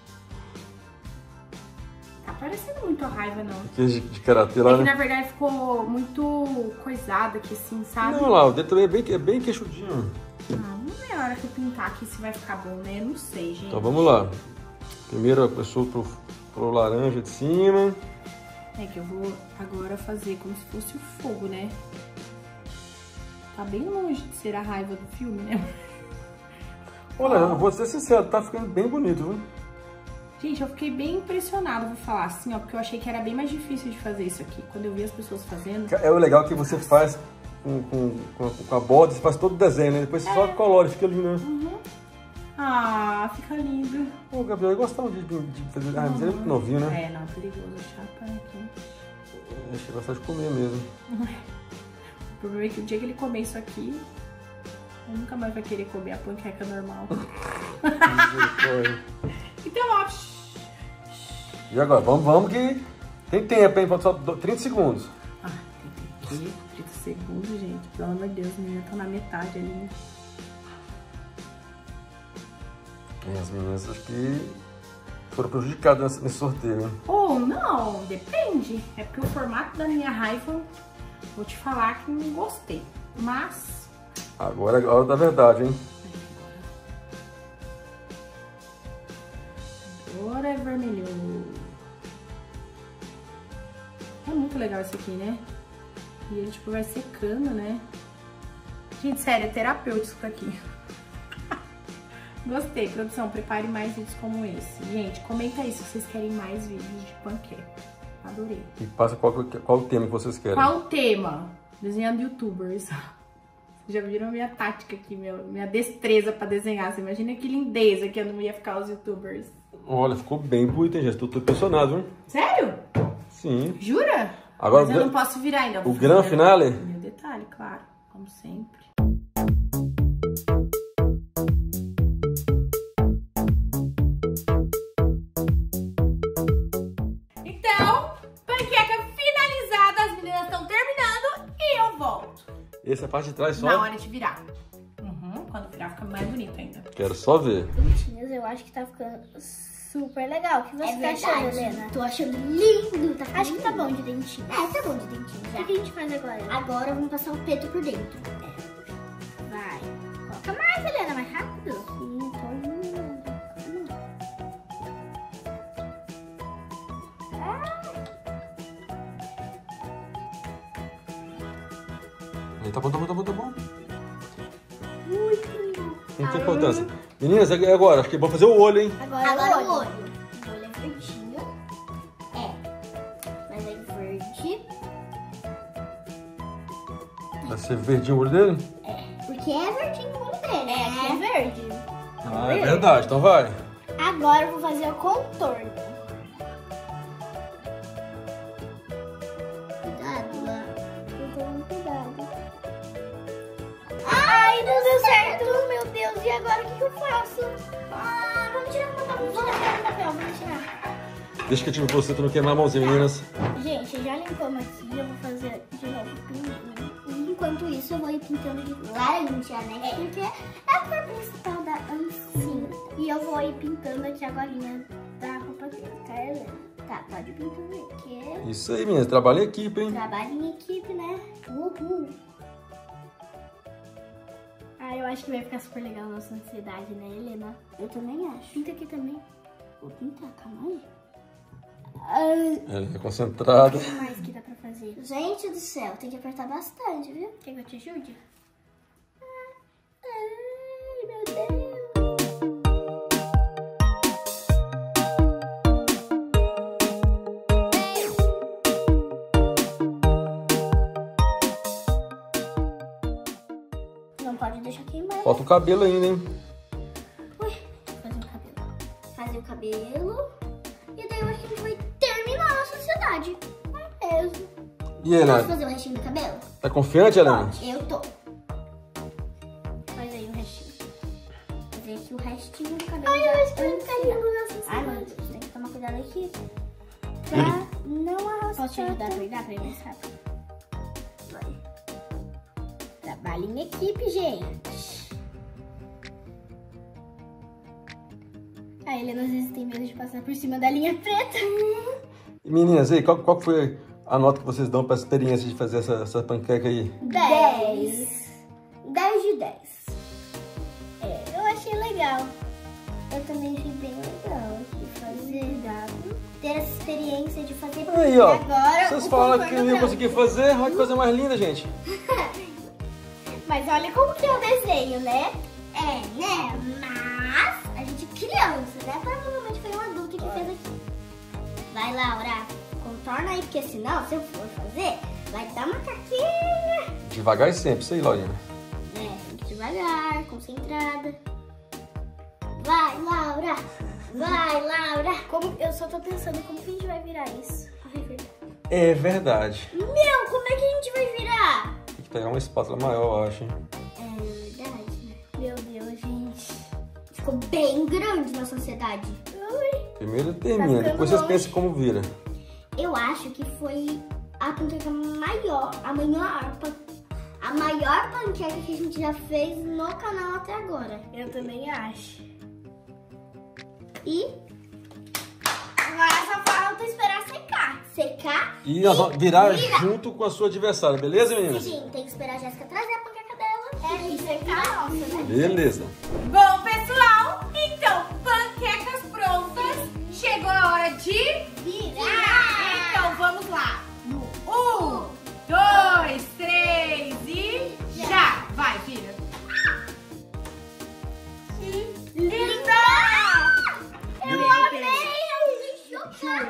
Tá parecendo muito a raiva, não. Aquele de, de karatê É lá, que, né? na verdade, ficou muito coisado aqui, assim, sabe? Não, lá, o dedo também é bem, é bem queixudinho. Ah, vamos ver a hora que eu pintar aqui se vai ficar bom, né? Não sei, gente. Então vamos lá. Primeiro a pessoa pro, pro laranja de cima. É que eu vou agora fazer como se fosse o fogo, né? Tá bem longe de ser a raiva do filme, né? Olha, eu vou ser sincero, tá ficando bem bonito, viu? Gente, eu fiquei bem impressionada, vou falar assim, ó, porque eu achei que era bem mais difícil de fazer isso aqui. Quando eu vi as pessoas fazendo... É o legal que você faz com, com, com, com a borda, você faz todo o desenho, né? Depois você é. só colore, fica lindo, né? Uhum. Ah, fica lindo. Ô, Gabriel, eu gostava de, de fazer... Ah, mas ele é muito novinho, né? É, não, é perigoso, chapa aqui. Acho que gosta de comer mesmo. O problema é que o dia que ele comer isso aqui, ele nunca mais vai querer comer a panqueca normal. Então, ó. E agora? Vamos, vamos que tem tempo, hein? Falta só trinta segundos. Ah, tem que trinta segundos, gente. Pelo amor de Deus, os meninos estão na metade ali. E as meninas acho que foram prejudicadas nesse sorteio, hein? Ou não, depende. É porque o formato da minha raiva, vou te falar que não gostei. Mas... Agora é a hora da verdade, hein? Agora é vermelho. É muito legal esse aqui, né? E ele, tipo, vai secando, né? Gente, sério, é terapêutico isso aqui. Gostei, produção. Prepare mais vídeos como esse. Gente, comenta aí se vocês querem mais vídeos de panqueca. Adorei. E passa qual, qual o tema que vocês querem. Qual o tema? Desenhando youtubers. Já viram minha tática aqui, minha, minha destreza pra desenhar. Você imagina que lindeza que eu não ia ficar os youtubers. Olha, ficou bem bonito, hein, gente? Tô, tô impressionado, viu? Sério? Sim. Jura? Agora, mas eu não posso virar ainda. O gran finale? Meu detalhe, claro. Como sempre. Então, panqueca finalizada. As meninas estão terminando e eu volto. Essa é a parte de trás só? Na hora de virar. Uhum, quando virar fica mais bonito ainda. Quero só ver. Bonitinhas, eu acho que tá ficando super legal. O que você É tá achando, verdade. Helena? Tô achando lindo. Tá Acho que tá lindo. bom de dentinho. É, tá bom de dentinho O já. que a gente faz agora? Agora vamos passar o preto por dentro. Vai. Coloca mais, Helena, mais rápido. Sim, tô indo. Aí, tá bom, tá bom, tá bom, tá bom. Muito lindo. Não tem importância. Meninas, é agora. Acho que é bom fazer o olho, hein? Agora, Agora o o olho. olho. O olho é verdinho. É. Mas é verde. Vai ser verdinho o olho dele? Porque é verdinho o olho dele. É, aqui é verde. Ah, é verdade. Então vai. Agora eu vou fazer o contorno. Cuidado lá. Então, cuidado. Ai, não deu certo. Meu Deus, e agora o que, que eu faço? Ah, vamos tirar o papel. Vamos tirar o papel. Vamos tirar. Deixa que eu tiro você, tu não queimar a mãozinha, meninas. Gente, já limpamos e eu vou fazer de novo pinguim. Enquanto isso, eu vou ir pintando de laranja, né? Porque é a cor principal da Ancinha. E eu vou ir pintando aqui a golinha da roupa dele, tá, Helena? Tá, pode pintar aqui. Isso aí, meninas. Trabalho em equipe, hein? Trabalho em equipe, né? Uhul. Ah, eu acho que vai ficar super legal a nossa ansiedade, né, Helena? Eu também acho. Pinta aqui também. Vou pintar, calma aí. Ah, Ela é concentrada. o que mais que dá pra fazer? Gente do céu, tem que apertar bastante, viu? Quer que eu te ajude? Ai, meu Deus. Pode deixar queimar. Falta o cabelo ainda, hein? Ui, fazer o cabelo. Fazer o cabelo. E daí eu acho que a gente vai terminar a sociedade. É mesmo. E aí, Posso Helena? fazer o restinho do cabelo? Tá confiante, Helena? Eu tô. Faz aí o restinho. Fazer aqui o restinho do cabelo. Ai, eu acho que vai ficar lindo na sociedade. Ai, meu Deus, tem que tomar cuidado aqui. Pra não arrastar. Posso te ajudar a cuidar pra ir mais rápido? Trabalho em equipe, gente. A Helena às vezes tem medo de passar por cima da linha preta. E meninas, aí, qual, qual foi a nota que vocês dão pra experiência de fazer essa, essa panqueca aí? dez. dez de dez. É, eu achei legal. Eu também achei bem legal de fazer, dado. Ter essa experiência de fazer. Aí, ó. Agora, Vocês o falaram que contorno não ia branco. conseguir fazer, olha que coisa mais linda, gente. Mas olha como que é o desenho, né? É, né? Mas a gente criança, né? Provavelmente foi um adulto que fez aqui. Vai, Laura, contorna aí, porque senão, se eu for fazer, vai dar uma caquinha. Devagar e sempre, isso aí, Laurinha. É, sempre devagar, concentrada. Vai, Laura. Vai, Laura. Como, eu só tô pensando como que a gente vai virar isso. É verdade. Meu, como é que a gente vai virar? Tem que pegar uma espátula maior, eu acho, hein? É verdade. Meu Deus, gente. Ficou bem grande na sociedade. Ui. Primeiro termina, Tá depois vocês longe. pensam como vira. Eu acho que foi a panqueca maior, a maior, pan- a maior panqueca que a gente já fez no canal até agora. Eu também acho. E agora só falta esperar secar. Secar E nós vamos virar virar. junto com a sua adversária, beleza, meninas? Sim, tem que esperar a Jéssica trazer a panqueca dela. É, e secar a nossa, né? Beleza. Bom, pessoal, então, panquecas prontas. Chegou a hora de virar. Então, vamos lá. No um, dois, três e já. Vai, vira. Linda! Eu amei! Eu fiquei chocada!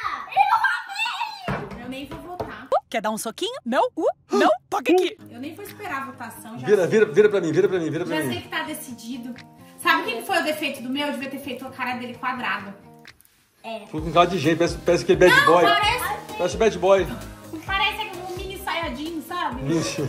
Eu amei! Eu nem vou votar. Quer dar um soquinho? Não? Uh, não? Toca aqui. Eu nem vou esperar a votação. Já Vira, sei. vira, vira pra mim, vira pra mim, vira pra Já mim. sei que tá decidido. Sabe o que foi o defeito do meu? Eu devia ter feito a cara dele quadrada. Ficou com cara de jeito, parece, parece aquele bad Não, boy. parece, Parece bad boy. parece um mini saiadinho, sabe? Vixe.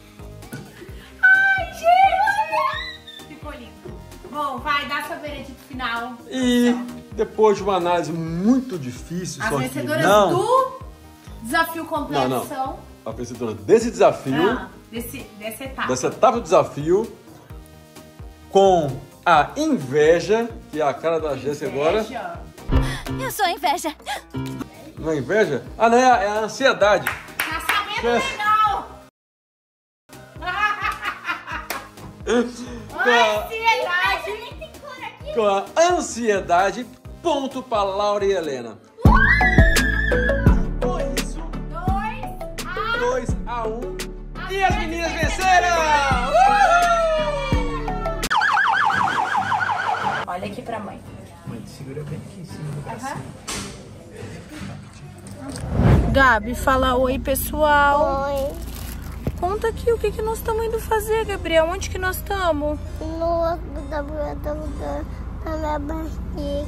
Ai, gente! Ficou lindo. Bom, vai, dá seu veredito final. E depois de uma análise muito difícil, As só que vencedoras não, do desafio completo Não, não. são... a vencedora desse desafio, Ah, desse, dessa etapa. dessa etapa do desafio, com a inveja, que é a cara da Jéssica agora. Inveja. Eu sou a inveja. Não é inveja? Ah, não, é a, é a ansiedade. Tá sabendo Jéssica. legal! Com a, Ansiedade! com a ansiedade, ponto para Laura e Helena. Com isso, Dois, a... dois a um. E as meninas venceram! Olha aqui pra mãe. Mãe, segura bem aqui em cima do braço. Gabi, fala oi, pessoal. Oi. Conta aqui o que, que nós estamos indo fazer, Gabriel. Onde que nós estamos? No da da da minha barriga.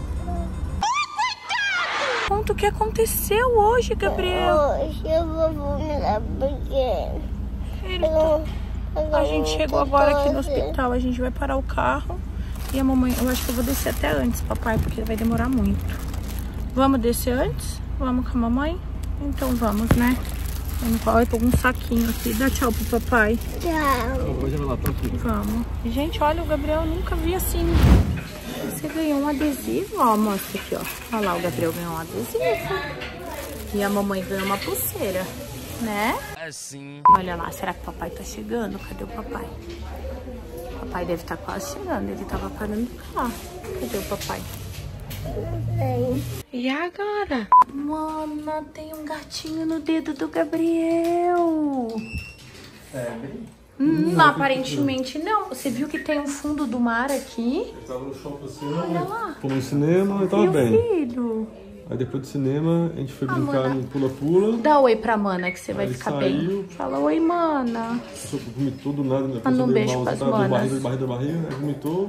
Conta o que aconteceu hoje, Gabriel. Hoje eu vou vomitar porque Ele tá- eu A gente chegou agora aqui no hospital. A gente vai parar o carro. E a mamãe... Eu acho que eu vou descer até antes, papai, porque vai demorar muito. Vamos descer antes? Vamos com a mamãe? Então vamos, né? Olha, eu tô com um saquinho aqui. Dá tchau pro papai. Tchau. Vamos. Gente, olha, o Gabriel eu nunca vi assim. Você ganhou um adesivo, ó, mostra aqui, ó. Olha lá, o Gabriel ganhou um adesivo. E a mamãe ganhou uma pulseira, né? Assim. Olha lá, será que o papai tá chegando? Cadê o papai? O papai deve estar quase chegando, ele tava parando lá. Cadê o papai? E agora? Mano, tem um gatinho no dedo do Gabriel. É, Hum, não, aparentemente não. Você viu que tem um fundo do mar aqui? Eu tava no shopping assim, Olha lá. fomos no cinema e tava Meu bem. filho. Aí depois do cinema, a gente foi Ah, brincar mana. no pula-pula. Dá oi pra Mana que você vai Aí ficar saiu. bem. Fala oi, Mana. Só vomitou do nada, né? Manda um beijo pras manas. Barriga, barriga, barriga, aí vomitou.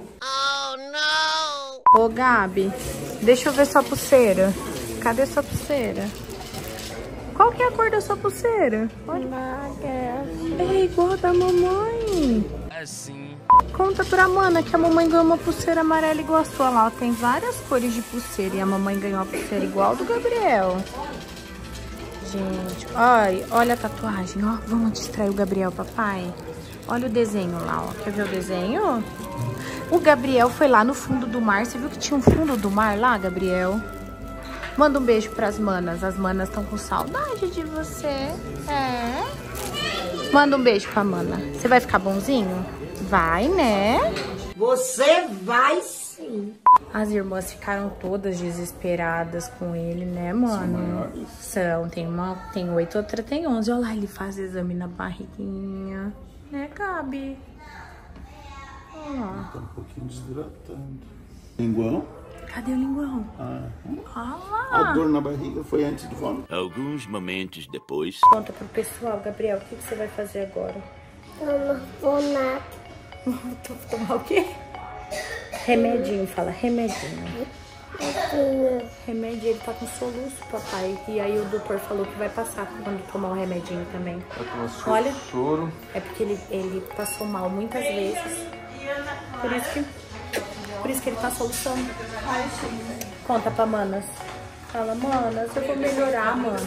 Ô, Gabi, deixa eu ver sua pulseira. Cadê sua pulseira? Qual que é a cor da sua pulseira? Olha. É igual a da mamãe. Assim. Conta pra Mana que a mamãe ganhou uma pulseira amarela igual a sua. Lá, ó, tem várias cores de pulseira e a mamãe ganhou uma pulseira igual a do Gabriel. Gente, olha, olha a tatuagem, ó. Vamos distrair o Gabriel, papai. Olha o desenho lá, ó. Quer ver o desenho? O Gabriel foi lá no fundo do mar. Você viu que tinha um fundo do mar lá, Gabriel? Manda um beijo pras manas. As manas estão com saudade de você. É. Manda um beijo pra mana. Você vai ficar bonzinho? Vai, né? Você vai sim. As irmãs ficaram todas desesperadas com ele, né, mano? São, tem uma, tem oito, outra tem onze. Olha lá, ele faz exame na barriguinha. Né, Gabi? Olha lá. Tá um pouquinho desidratando. Linguão? Cadê o linguão? Ah, Olha lá. a dor na barriga foi antes do vômito. Alguns momentos depois. Conta pro pessoal, Gabriel, o que, que você vai fazer agora? Eu não vou nada. Tomar o quê? Remedinho, fala, remedinho. Remédio, ele tá com soluço, papai. E aí o doutor falou que vai passar quando tomar o remedinho também. Olha, Choro. é porque ele, ele passou mal muitas vezes. Por isso que, por isso que ele tá soluçando. Conta pra Manas. Fala, Manas, eu vou melhorar, Manas.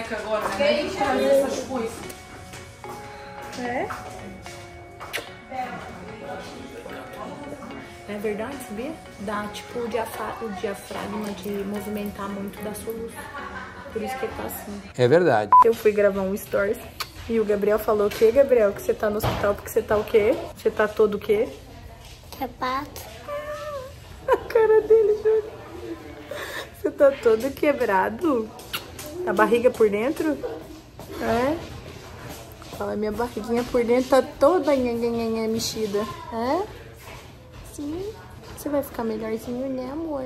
É? É verdade, sabia? Dá tipo o, diafra o diafragma de movimentar muito, dá soluço. Por isso que ele tá assim. É verdade. Eu fui gravar um stories e o Gabriel falou o quê, Gabriel? Que você tá no hospital porque você tá o quê? Você tá todo o quê? Sapato. A cara dele, Júlio. Você tá todo quebrado? A barriga por dentro? É? Fala, minha barriguinha por dentro tá toda nhanhanhanha mexida. É? Sim. Você vai ficar melhorzinho, né, amor?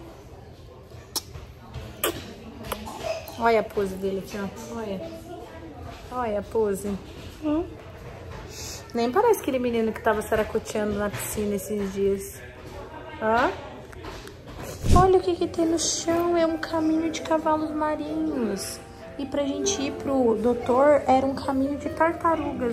Olha a pose dele aqui, ó. Olha. Olha a pose. Hum. Nem parece aquele menino que tava saracoteando na piscina esses dias. Ó. Olha o que que tem no chão. É um caminho de cavalos marinhos. E pra gente ir pro doutor, era um caminho de tartarugas.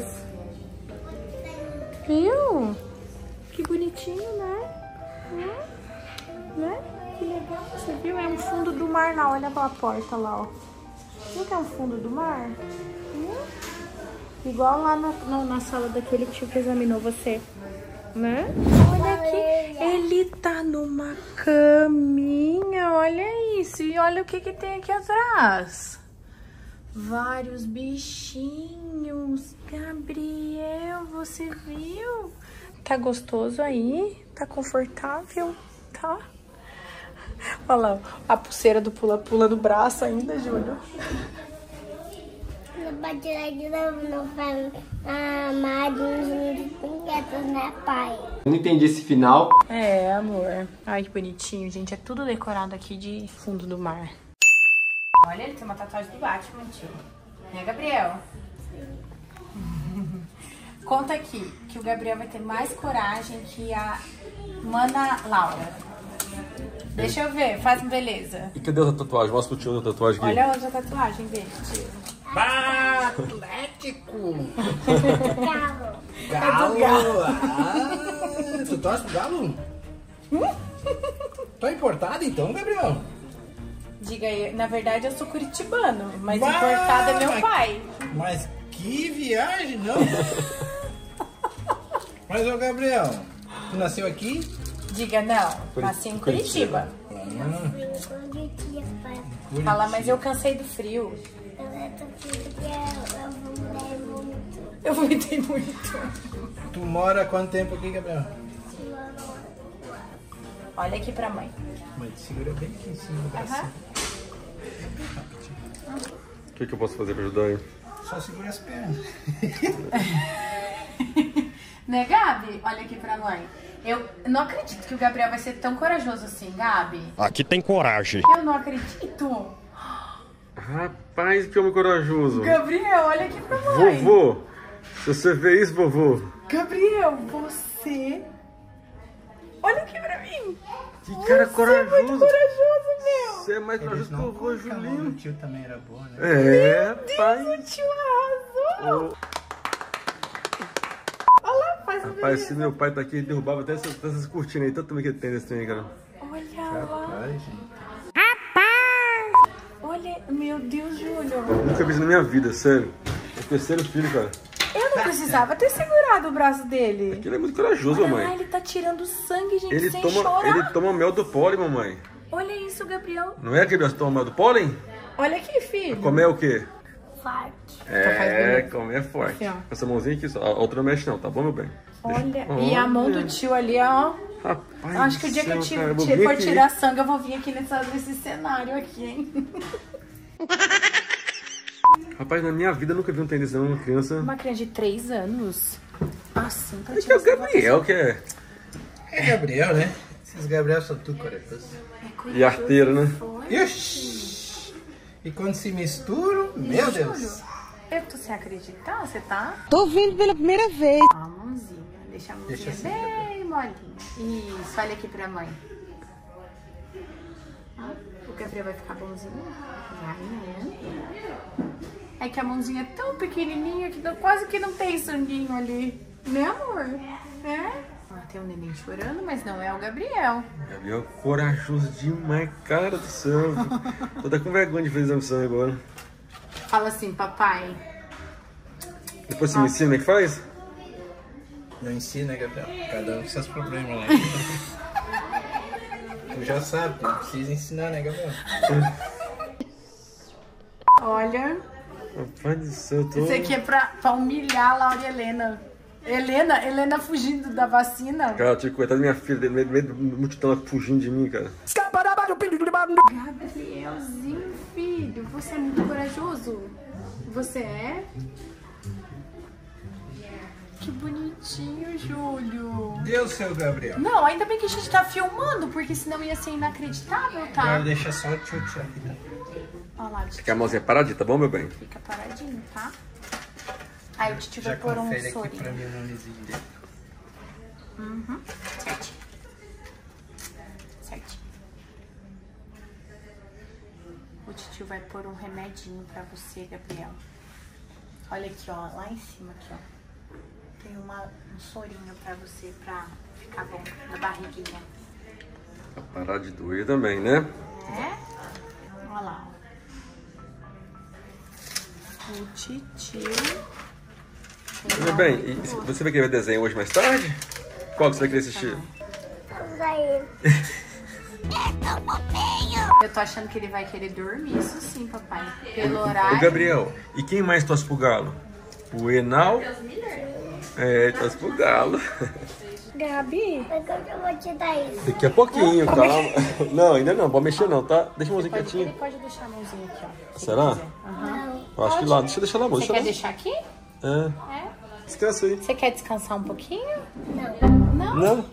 Viu? Que bonitinho, né? Hum? Né? Que legal. Você viu? É um fundo do mar lá. Olha a porta lá, ó. Viu que é um fundo do mar? Hum? Igual lá na, na, na sala daquele tio que examinou você. Né? Olha aqui. Ele tá numa caminha. Olha isso. E olha o que que tem aqui atrás. Vários bichinhos. Gabriel, você viu? Tá gostoso aí? Tá confortável? Tá? Olha lá, a pulseira do pula-pula no braço ainda, Júlio. Não pode tirar de novo, não vai amar de brinquedos, né, pai? Eu não entendi esse final. É, amor. Ai, que bonitinho, gente. É tudo decorado aqui de fundo do mar. Olha, ele tem uma tatuagem do Batman, tio. Né, Gabriel? Conta aqui que o Gabriel vai ter mais coragem que a Mana Laura. Deixa eu ver, faz uma beleza. E cadê a tatuagem? Mostra pro tio da tatuagem aqui. Olha a outra tatuagem dele, tio. Atlético! Galo. Galo! Ah, tu torce pro Galo? Tô importado então, Gabriel? Diga aí, na verdade eu sou curitibano, mas Bah, importado é meu mas- pai. Mas que viagem, não? Mas, ô Gabriel, tu nasceu aqui? Diga não, nasci em Curitiba. Hum. Fala, mas eu cansei do frio. Eu vomitei muito. Tu mora há quanto tempo aqui, Gabriel? Olha aqui pra mãe. Mãe, segura bem aqui em cima do braço. O que, que eu posso fazer pra ajudar aí? Só segura as pernas. Né, Gabi? Olha aqui pra mãe. Eu não acredito que o Gabriel vai ser tão corajoso assim, Gabi. Aqui tem coragem. Eu não acredito. Rapaz, que homem corajoso. Gabriel, olha aqui pra mãe. Vovô, se você vê isso, vovô. Gabriel, você... Olha aqui pra mim. Que cara corajoso. Você é muito corajoso, meu. Você é mais corajoso que o vovô Julinho. O tio também era bom, né? É, Meu pai. Deus, o tio arrasou. Oh. Olha lá, faz um Rapaz, se meu pai tá aqui, ele derrubava até essas, essas cortinas aí, tanto também que ele tem nesse trem, cara. Olha lá. Rapaz, gente. Olha, meu Deus, Júlio. Eu nunca vi isso na minha vida, sério. É o terceiro filho, cara. Eu não precisava ter segurado o braço dele. Ele é muito corajoso, Olha mamãe. lá, ele tá tirando sangue, gente, Ele sem toma, chorar. ele toma mel do pólen, mamãe. Olha isso, Gabriel. Não é que ele toma mel do pólen? Olha aqui, filho. Comer é o quê? Forte. É, comer é forte. Aqui, ó. Com essa mãozinha aqui, só. A outra não mexe não, tá bom, meu bem? Olha, Deixa... e a mão do tio ali, ó. Rapaz, Acho que o dia céu, que eu cara, tiro, eu vou for vir tirar aqui. sangue, eu vou vir aqui nessa, nesse cenário aqui, hein? Rapaz, na minha vida eu nunca vi um tênis não, uma criança. Uma criança de três anos. Assim, pra É que é o Gabriel que é. É Gabriel, né? Esses Gabriel são tudo corajosos. E arteiro, né? Ixi. E quando se misturam, meu Deus. Eu tô sem acreditar, você tá? Tô vendo pela primeira vez. Ó, a mãozinha. Deixa a mãozinha Deixa assim, bem molinha. Isso, olha aqui pra mãe. Ó, o Gabriel vai ficar bonzinho? Vai, né? É que a mãozinha é tão pequenininha que não- quase que não tem sanguinho ali. Né, amor? É? Ó, tem um neném chorando, mas não é o Gabriel. Gabriel é corajoso demais, cara do céu. Tô até com vergonha de fazer exame de sangue agora. Fala assim, papai. Depois você me ensina como é que faz? Não ensina, né, Gabriel? Cada um com seus problemas, né? Tu já sabe, tu não precisa ensinar, né, Gabriel? Olha. Rapaz do céu, eu tô... Isso aqui é pra, pra humilhar a Laura e a Helena. Helena, Helena fugindo da vacina. Cara, tive que coitar da minha filha, no meio do multidão ela fugindo de mim, cara. Gabrielzinho, filho, você é muito corajoso. Você é? Que bonitinho, Júlio. Deus, seu Gabriel. Não, ainda bem que a gente tá filmando, porque senão ia ser inacreditável, tá? Agora deixa só o tio tio aqui, tá? Olha lá, Fica a mãozinha paradinha, tá bom, meu bem? fica paradinho, tá? Aí o tio vai Já pôr um confere aqui sorinho. pra mim o nomezinho dele. Uhum, certinho. Certinho. O tio vai pôr um remedinho pra você, Gabriel. Olha aqui, ó, lá em cima, aqui, ó. Tem uma, um sorinho pra você, pra ficar bom na barriguinha. Pra parar de doer também, né? É? Olha lá, ó. O titio. Meu bem, e você vai querer ver desenho hoje mais tarde? Qual que você vai querer assistir? Eu tô achando que ele vai querer dormir, isso sim, papai. Pelo horário. Ô, Gabriel, e quem mais torce pro Galo? O Enal? É, torce pro Galo. Gabi? Eu vou te dar isso. Daqui a pouquinho, calma. Não, ainda não, pode mexer não, tá? Deixa a mãozinha Pode, quietinha. ele pode deixar a mãozinha aqui, ó. se Será? ele quiser. Aham. Eu acho que lá, deixa eu deixar lá, Você deixa quer lá. deixar aqui? É. É? Descansa aí. Você quer descansar um pouquinho? Não. Não? Não?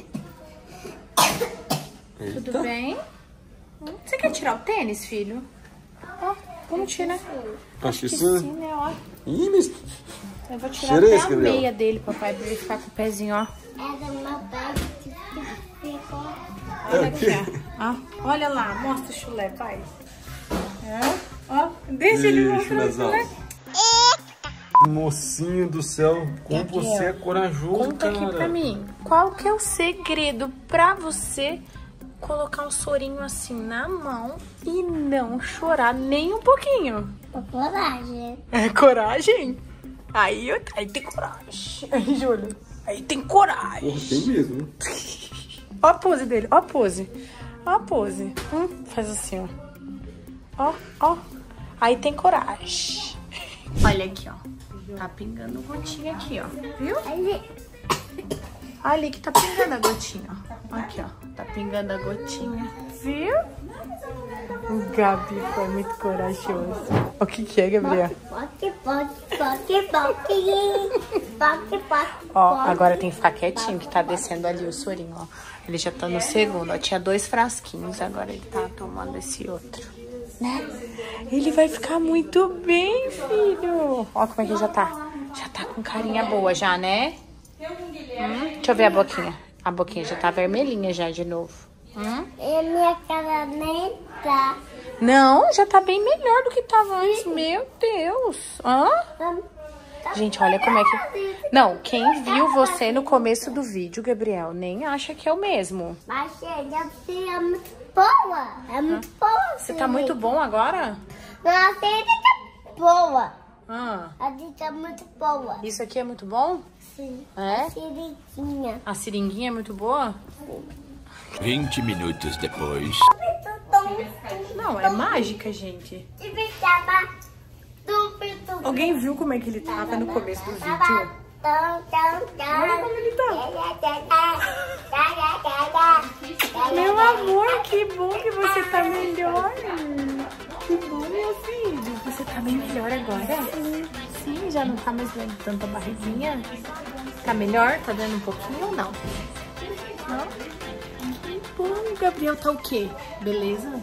Tudo Eita. bem? Hum, Você quer tirar o tênis, filho? Ó, vamos tirar. Acho que Que sim. sim, né? Ó. Ih, mas... Eu vou tirar Cheira até esse, a Gabriel. meia dele, papai, pra ele ficar com o pezinho, ó. Era uma base que ficou. Olha aqui, ó. Ó, olha lá, mostra o chulé, pai. É, ó, deixa ele Ih, mostrar o chulézão. chulé. Mocinho do céu, como Gabriel, você é corajoso, Conta cara. aqui pra mim, qual que é o segredo pra você colocar um sorinho assim na mão e não chorar nem um pouquinho. Com coragem. É coragem? Aí, eu, aí tem coragem. Aí, Júlio, aí tem coragem. Porra, tem mesmo. Ó a pose dele, ó a pose. Ó a pose. Hum, faz assim, ó. Ó, ó. Aí tem coragem. Olha aqui, ó. Tá pingando gotinha aqui, ó. Viu? Ali. Ali que tá pingando a gotinha, ó. Aqui, ó. Tá pingando a gotinha. Viu? O Gabi foi muito corajoso. O que que é, Gabriel? Poque, poque, poque, poque. Poque, poque. Ó, agora tem que ficar quietinho, que tá descendo ali o sorinho, ó. Ele já tá no segundo, ó. Tinha dois frasquinhos, agora ele tá tomando esse outro, né? Ele vai ficar muito bem, filho. Ó como é que ele já tá. Já tá com carinha boa já, né? Hum, deixa eu ver a boquinha. A boquinha já tá vermelhinha já de novo. Hum? E minha cara nem tá. Não, já tá bem melhor do que tava antes. Meu Deus. Hã? Gente, olha como é que... Não, quem viu você no começo do vídeo, Gabriel, nem acha que é o mesmo. Mas você é muito boa. É muito boa. Você tá muito bom agora? Nossa, ele tá boa. Ah. A gente tá muito boa. Isso aqui é muito bom? Sim. É? A seringuinha. A seringuinha é muito boa? vinte minutos depois. Não, é mágica, gente. Alguém viu como é que ele tava no começo do vídeo? Olha como ele tá. Meu amor, que bom que você tá melhor. Que bom, meu filho. Você tá bem melhor agora? Sim. Sim, já não tá mais doendo tanta barriguinha. Tá melhor? Tá dando um pouquinho ou não? Não? Que bom. O Gabriel tá o quê? Beleza?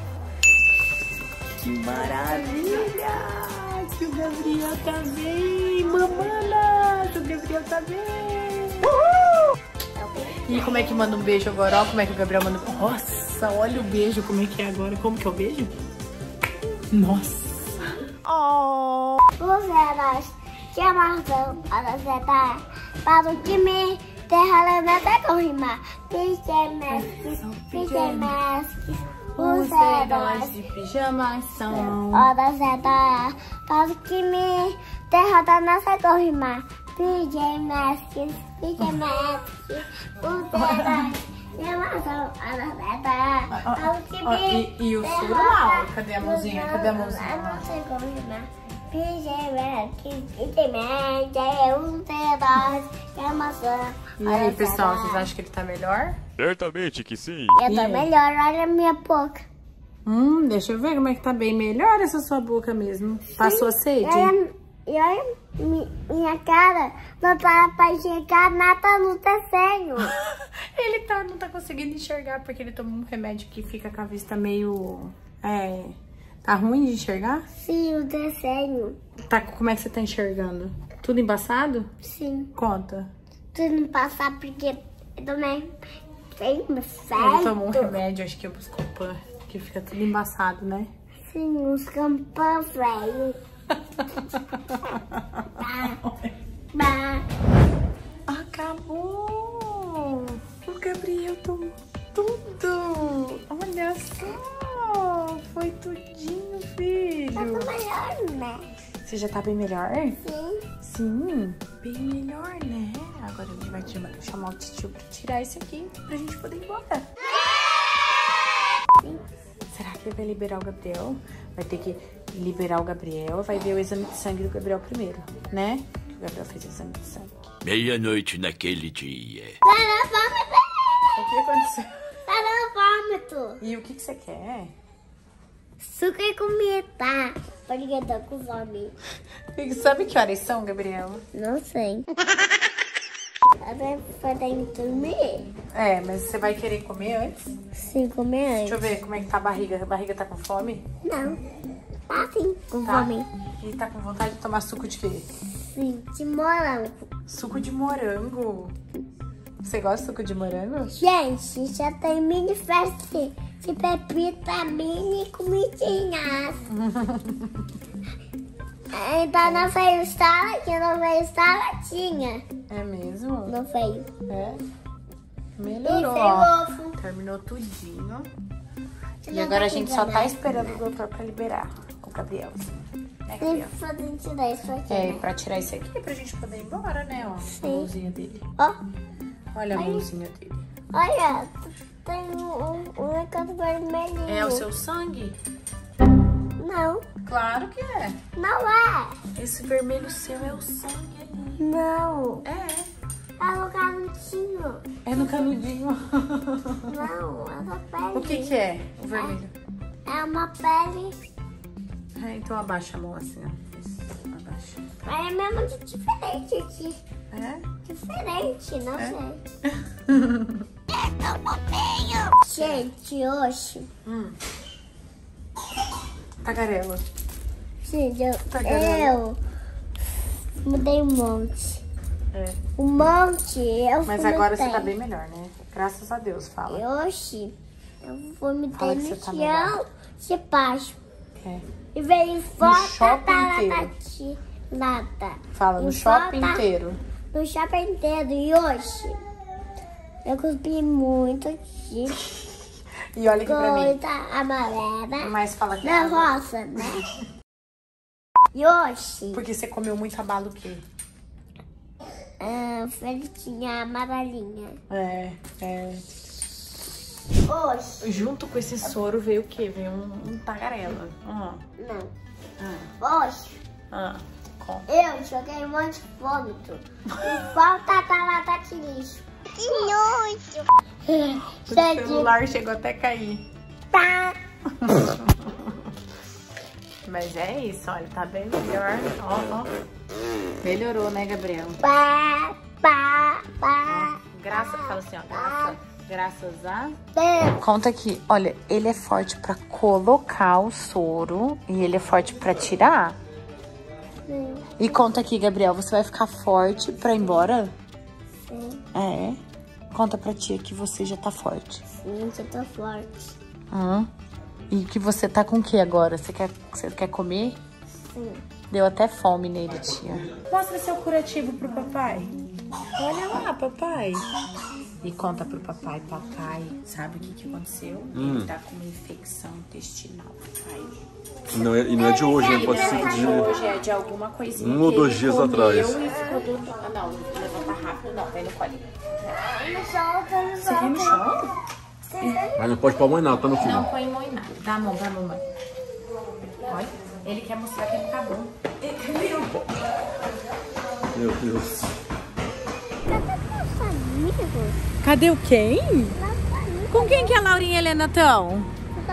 Que maravilha! Que o Gabriel tá bem! Mamana! Que o Gabriel tá bem! Uhul! E como é que manda um beijo agora? Olha como é que o Gabriel manda... Nossa, olha o beijo, como é que é agora. Como que é o beijo? Nossa! Oh! Os heróis que amarram para acertar, para o time terra levanta com rima. Pijamasques, pijamasques, os heróis de pijama são... Hora certa, para o time terra da nossa com rima. Pijamasques, pijamasques, os heróis... E, e o suro lá, cadê a mãozinha? Cadê a mãozinha lá? E aí, pessoal, vocês acham que ele tá melhor? Certamente que sim. Eu tô melhor, olha a minha boca. Hum, deixa eu ver como é que tá bem melhor essa sua boca mesmo. Passou a sede? E olha minha cara, não tá pra enxergar nada no desenho. Ele tá, não tá conseguindo enxergar porque ele tomou um remédio que fica com a vista meio... É... Tá ruim de enxergar? Sim, o desenho. Tá, como é que você tá enxergando? Tudo embaçado? Sim. Conta. Tudo embaçado porque eu também tenho certo. Ele tomou um remédio, acho que é o Buscopan, que fica tudo embaçado, né? Sim, os campãs, velho. Acabou! O Gabriel tomou tudo! Olha só! Foi tudinho, filho! Eu tô melhor, né? Você já tá bem melhor? Sim. Sim, bem melhor, né? Agora a gente vai chamar o tio pra tirar isso aqui pra gente poder ir embora. Sim. Será que ele vai liberar o Gabriel? Vai ter que liberar o Gabriel, vai ver o exame de sangue do Gabriel primeiro, né? Que o Gabriel fez o exame de sangue. Meia-noite naquele dia. O que aconteceu? Tá no vômito. E o que, que você quer? Suco e comida. Porque eu tô com fome. Sabe que horas são, Gabriel? Não sei. Até podem dormir? É, mas você vai querer comer antes? Sim, comer antes. Deixa eu ver como é que tá a barriga. A barriga tá com fome? Não. Tá sim, com Tá. fome. E tá com vontade de tomar suco de quê? Sim, de morango. Suco de morango. Você gosta de suco de morango? Gente, já tem mini festa de pepita, mini comidinhas. Ainda não veio saladinha, não veio saladinha. É mesmo? Não veio. É? Melhorou, ó. Terminou tudinho. E agora a gente só tá esperando o doutor pra liberar o Gabriel. É, Gabriel? Tem que tirar isso aqui. É, pra tirar isso aqui pra gente poder ir embora, né, ó. Sim. A mãozinha dele. Ó. Olha a mãozinha dele. Olha, tem um, um negócio vermelhinho. É o seu sangue? Não. Claro que é. Não é. Esse vermelho seu é o sangue ali. Não. É. É no canudinho. É no canudinho. Não, é na pele. O que que é o vermelho? É, é uma pele. É, então abaixa a mão assim, ó. Isso, abaixa. Mas é mesmo de diferente aqui. É? Diferente, não É? sei. Gente, hoje... Hum. Tagarela. Gente, eu, Tagarela. eu mudei um monte. É. Um monte, eu Mas vomitei. agora você tá bem melhor, né? Graças a Deus, fala. E hoje, eu vomitei Fala que no você tá chão melhor. de baixo. É. E veio fora shopping da inteiro. lata. Fala, no E shopping volta- inteiro. No shopping inteiro. E hoje, eu cuspi muito de E olha aqui pra mim. coisa amarela. Mas fala que Na é roça, né? E hoje, porque você comeu muito abalo o quê? ah, fritinha amarelinha. É, é. Hoje, Junto com esse soro veio o quê? Veio um, um tagarela. Ah, não. ah, Hoje, ah. Com. eu joguei um monte de vômito. E falta da lata de lixo. Que nojo. O celular chegou até a cair. Tá. Mas é isso, olha, tá bem melhor. Ó, ó. Melhorou, né, Gabriel? Pá, pá, pá. Graças, fala assim, ó. Graças, graças a... Deus. Conta aqui, olha, ele é forte pra colocar o soro e ele é forte pra tirar. Sim. E conta aqui, Gabriel, você vai ficar forte pra ir embora? Sim. É. Conta pra tia que você já tá forte. Sim, você tá forte. Hum. E que você tá com o que agora? Você quer, você quer comer? Sim. Deu até fome nele, tia. Mostra seu curativo pro papai. Olha lá, papai. E conta pro papai, papai, sabe o que, que aconteceu? Hum. Ele tá com uma infecção intestinal, papai. Não é, e não é de hoje, né? Pode Não ser é de de hoje, é de alguma coisinha um ou que dois ele dias comeu atrás. E ficou do... ah, não, levanta rápido, não, vai no colinho. No chão, tá no Você quer no chão? Mas não pode pôr a mãe nada, tá no Não final. põe mão em nada. Dá a mão pra mamãe. Olha, ele quer mostrar que ele tá bom. Meu Deus. Cadê o quem? Com quem que a Laurinha e a Helena estão?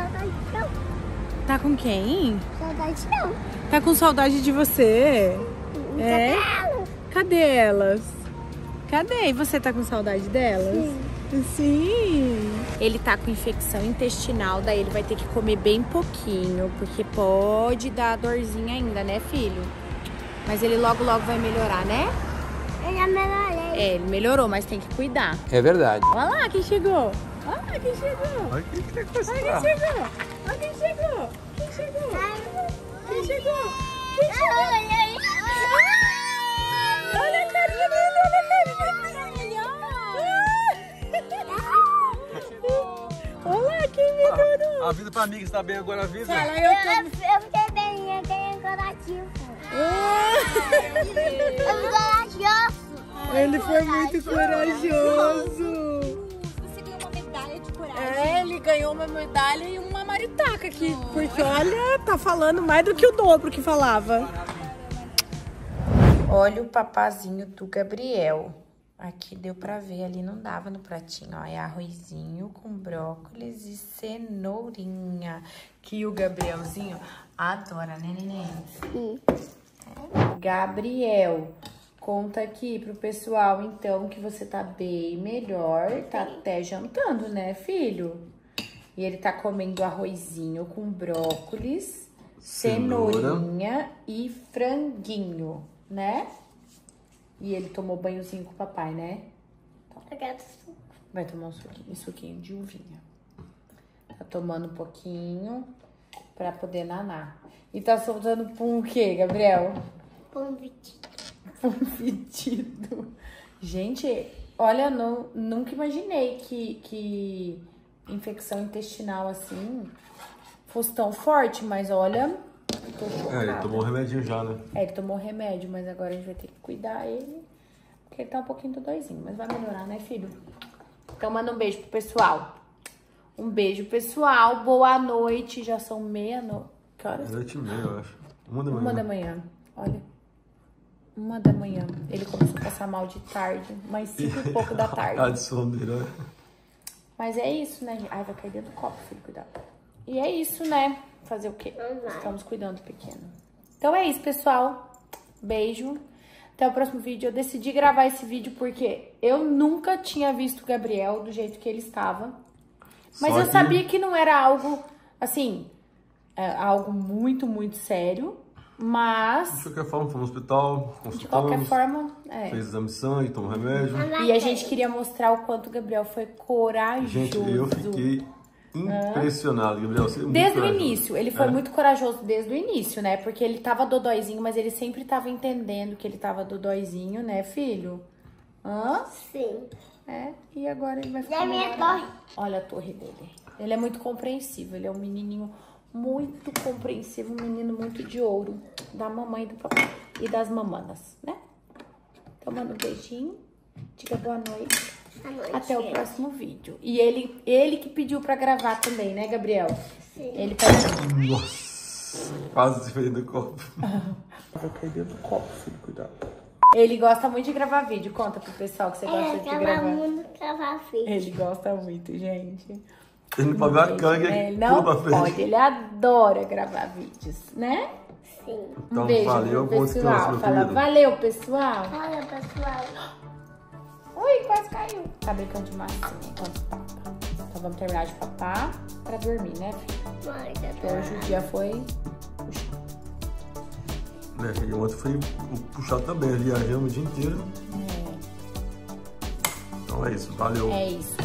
Tá com quem? Saudade não. Tá com saudade de você? É? Cadê elas? Cadê? E você tá com saudade delas? Sim. Sim. Ele tá com infecção intestinal, daí ele vai ter que comer bem pouquinho, porque pode dar dorzinha ainda, né, filho? Mas ele logo, logo vai melhorar, né? Eu já melhorei. É, ele melhorou, mas tem que cuidar. É verdade. Olha lá quem chegou. Olha lá quem chegou. Olha quem que tá Olha quem chegou. Olha quem chegou. Quem chegou? Quem chegou? Quem chegou? Olha a carinha dele, olha a carinha dele. Olha quem melhorou. A vida pra amiga está bem agora, a vida. Fala, Eu, eu eu, eu fiquei bem, eu ganhei corativo. Eu fiquei corajoso. Ele foi muito corajoso. Você ganhou uma medalha de coragem. É, ele ganhou uma medalha e uma maritaca aqui. Porque olha, tá falando mais do que o dobro que falava. Olha o papazinho do Gabriel. Aqui deu pra ver, ali não dava no pratinho, ó. É arrozinho com brócolis e cenourinha. Que o Gabrielzinho adora, né, neném? Sim. É. Gabriel, conta aqui pro pessoal, então, que você tá bem melhor. Tá até jantando, né, filho? E ele tá comendo arrozinho com brócolis, Cenoura. cenourinha e franguinho, né? E ele tomou banhozinho com o papai, né? Vai tomar um suquinho, um suquinho de uvinha. Tá tomando um pouquinho pra poder nanar. E tá soltando pum o quê, Gabriel? Pum vestido. Pum fedido. Gente, olha, não, nunca imaginei que, que infecção intestinal assim fosse tão forte, mas olha, tô chocada. É, ele tomou remedinho já, né? É, ele tomou remédio, mas agora a gente vai ter que cuidar ele, porque ele tá um pouquinho dodóizinho, mas vai melhorar, né, filho? Então manda um beijo pro pessoal. Um beijo, pessoal. Boa noite, já são meia-noite. Que horas? Meia-noite e meia, eu acho. Uma da manhã. Uma da manhã, olha. Uma da manhã. Ele começou a passar mal de tarde, mas cinco e pouco da tarde. Tá de sono dele, né? Mas é isso, né? Ai, vai cair dentro do copo, filho, cuidado. E é isso, né? Fazer o quê? Estamos cuidando do pequeno. Então é isso, pessoal. Beijo. Até o próximo vídeo. Eu decidi gravar esse vídeo porque eu nunca tinha visto o Gabriel do jeito que ele estava. Mas Só eu que... sabia que não era algo, assim, é, algo muito, muito sério. Mas... De qualquer forma, fomos no hospital, consultamos. De qualquer forma, é. Fez exame de sangue, tomou remédio. E a gente queria mostrar o quanto o Gabriel foi corajoso. Gente, eu fiquei impressionado, Gabriel. Você é muito desde corajoso. o início, ele foi é. muito corajoso desde o início, né? Porque ele tava dodóizinho, mas ele sempre tava entendendo que ele tava dodóizinho, né, filho? Hã? Sim. É, e agora ele vai ficar E a minha melhor. torre? Olha a torre dele. Ele é muito compreensivo, ele é um menininho muito compreensivo, um menino muito de ouro. Da mamãe e do papai. E das mamanas, né? Então, manda um beijinho. Diga boa noite. Boa noite. Até o próximo vídeo. E ele, ele que pediu pra gravar também, né, Gabriel? Sim. Ele pediu. Nossa, quase se fez do copo. Vai cair dentro do copo, filho, cuidado. Ele gosta muito de gravar vídeo. Conta pro pessoal que você gosta É, de gravar gravar. muito, gravar vídeo. Ele gosta muito, gente. Ele não pode ver a canga, Ele não pula pra frente. pode, ele adora gravar vídeos, né? Sim. Então, Um beijo valeu, pro bom descanso, pessoal. meu Fala, querido. valeu, pessoal. Olha, pessoal. Ui, quase caiu. Tá brincando de massinha enquanto papa. Então vamos terminar de papar pra dormir, né, filho? Mãe, Porque hoje o dia foi puxado. É, e ontem foi puxado também, viajamos o dia inteiro. É. Então é isso, valeu. É isso.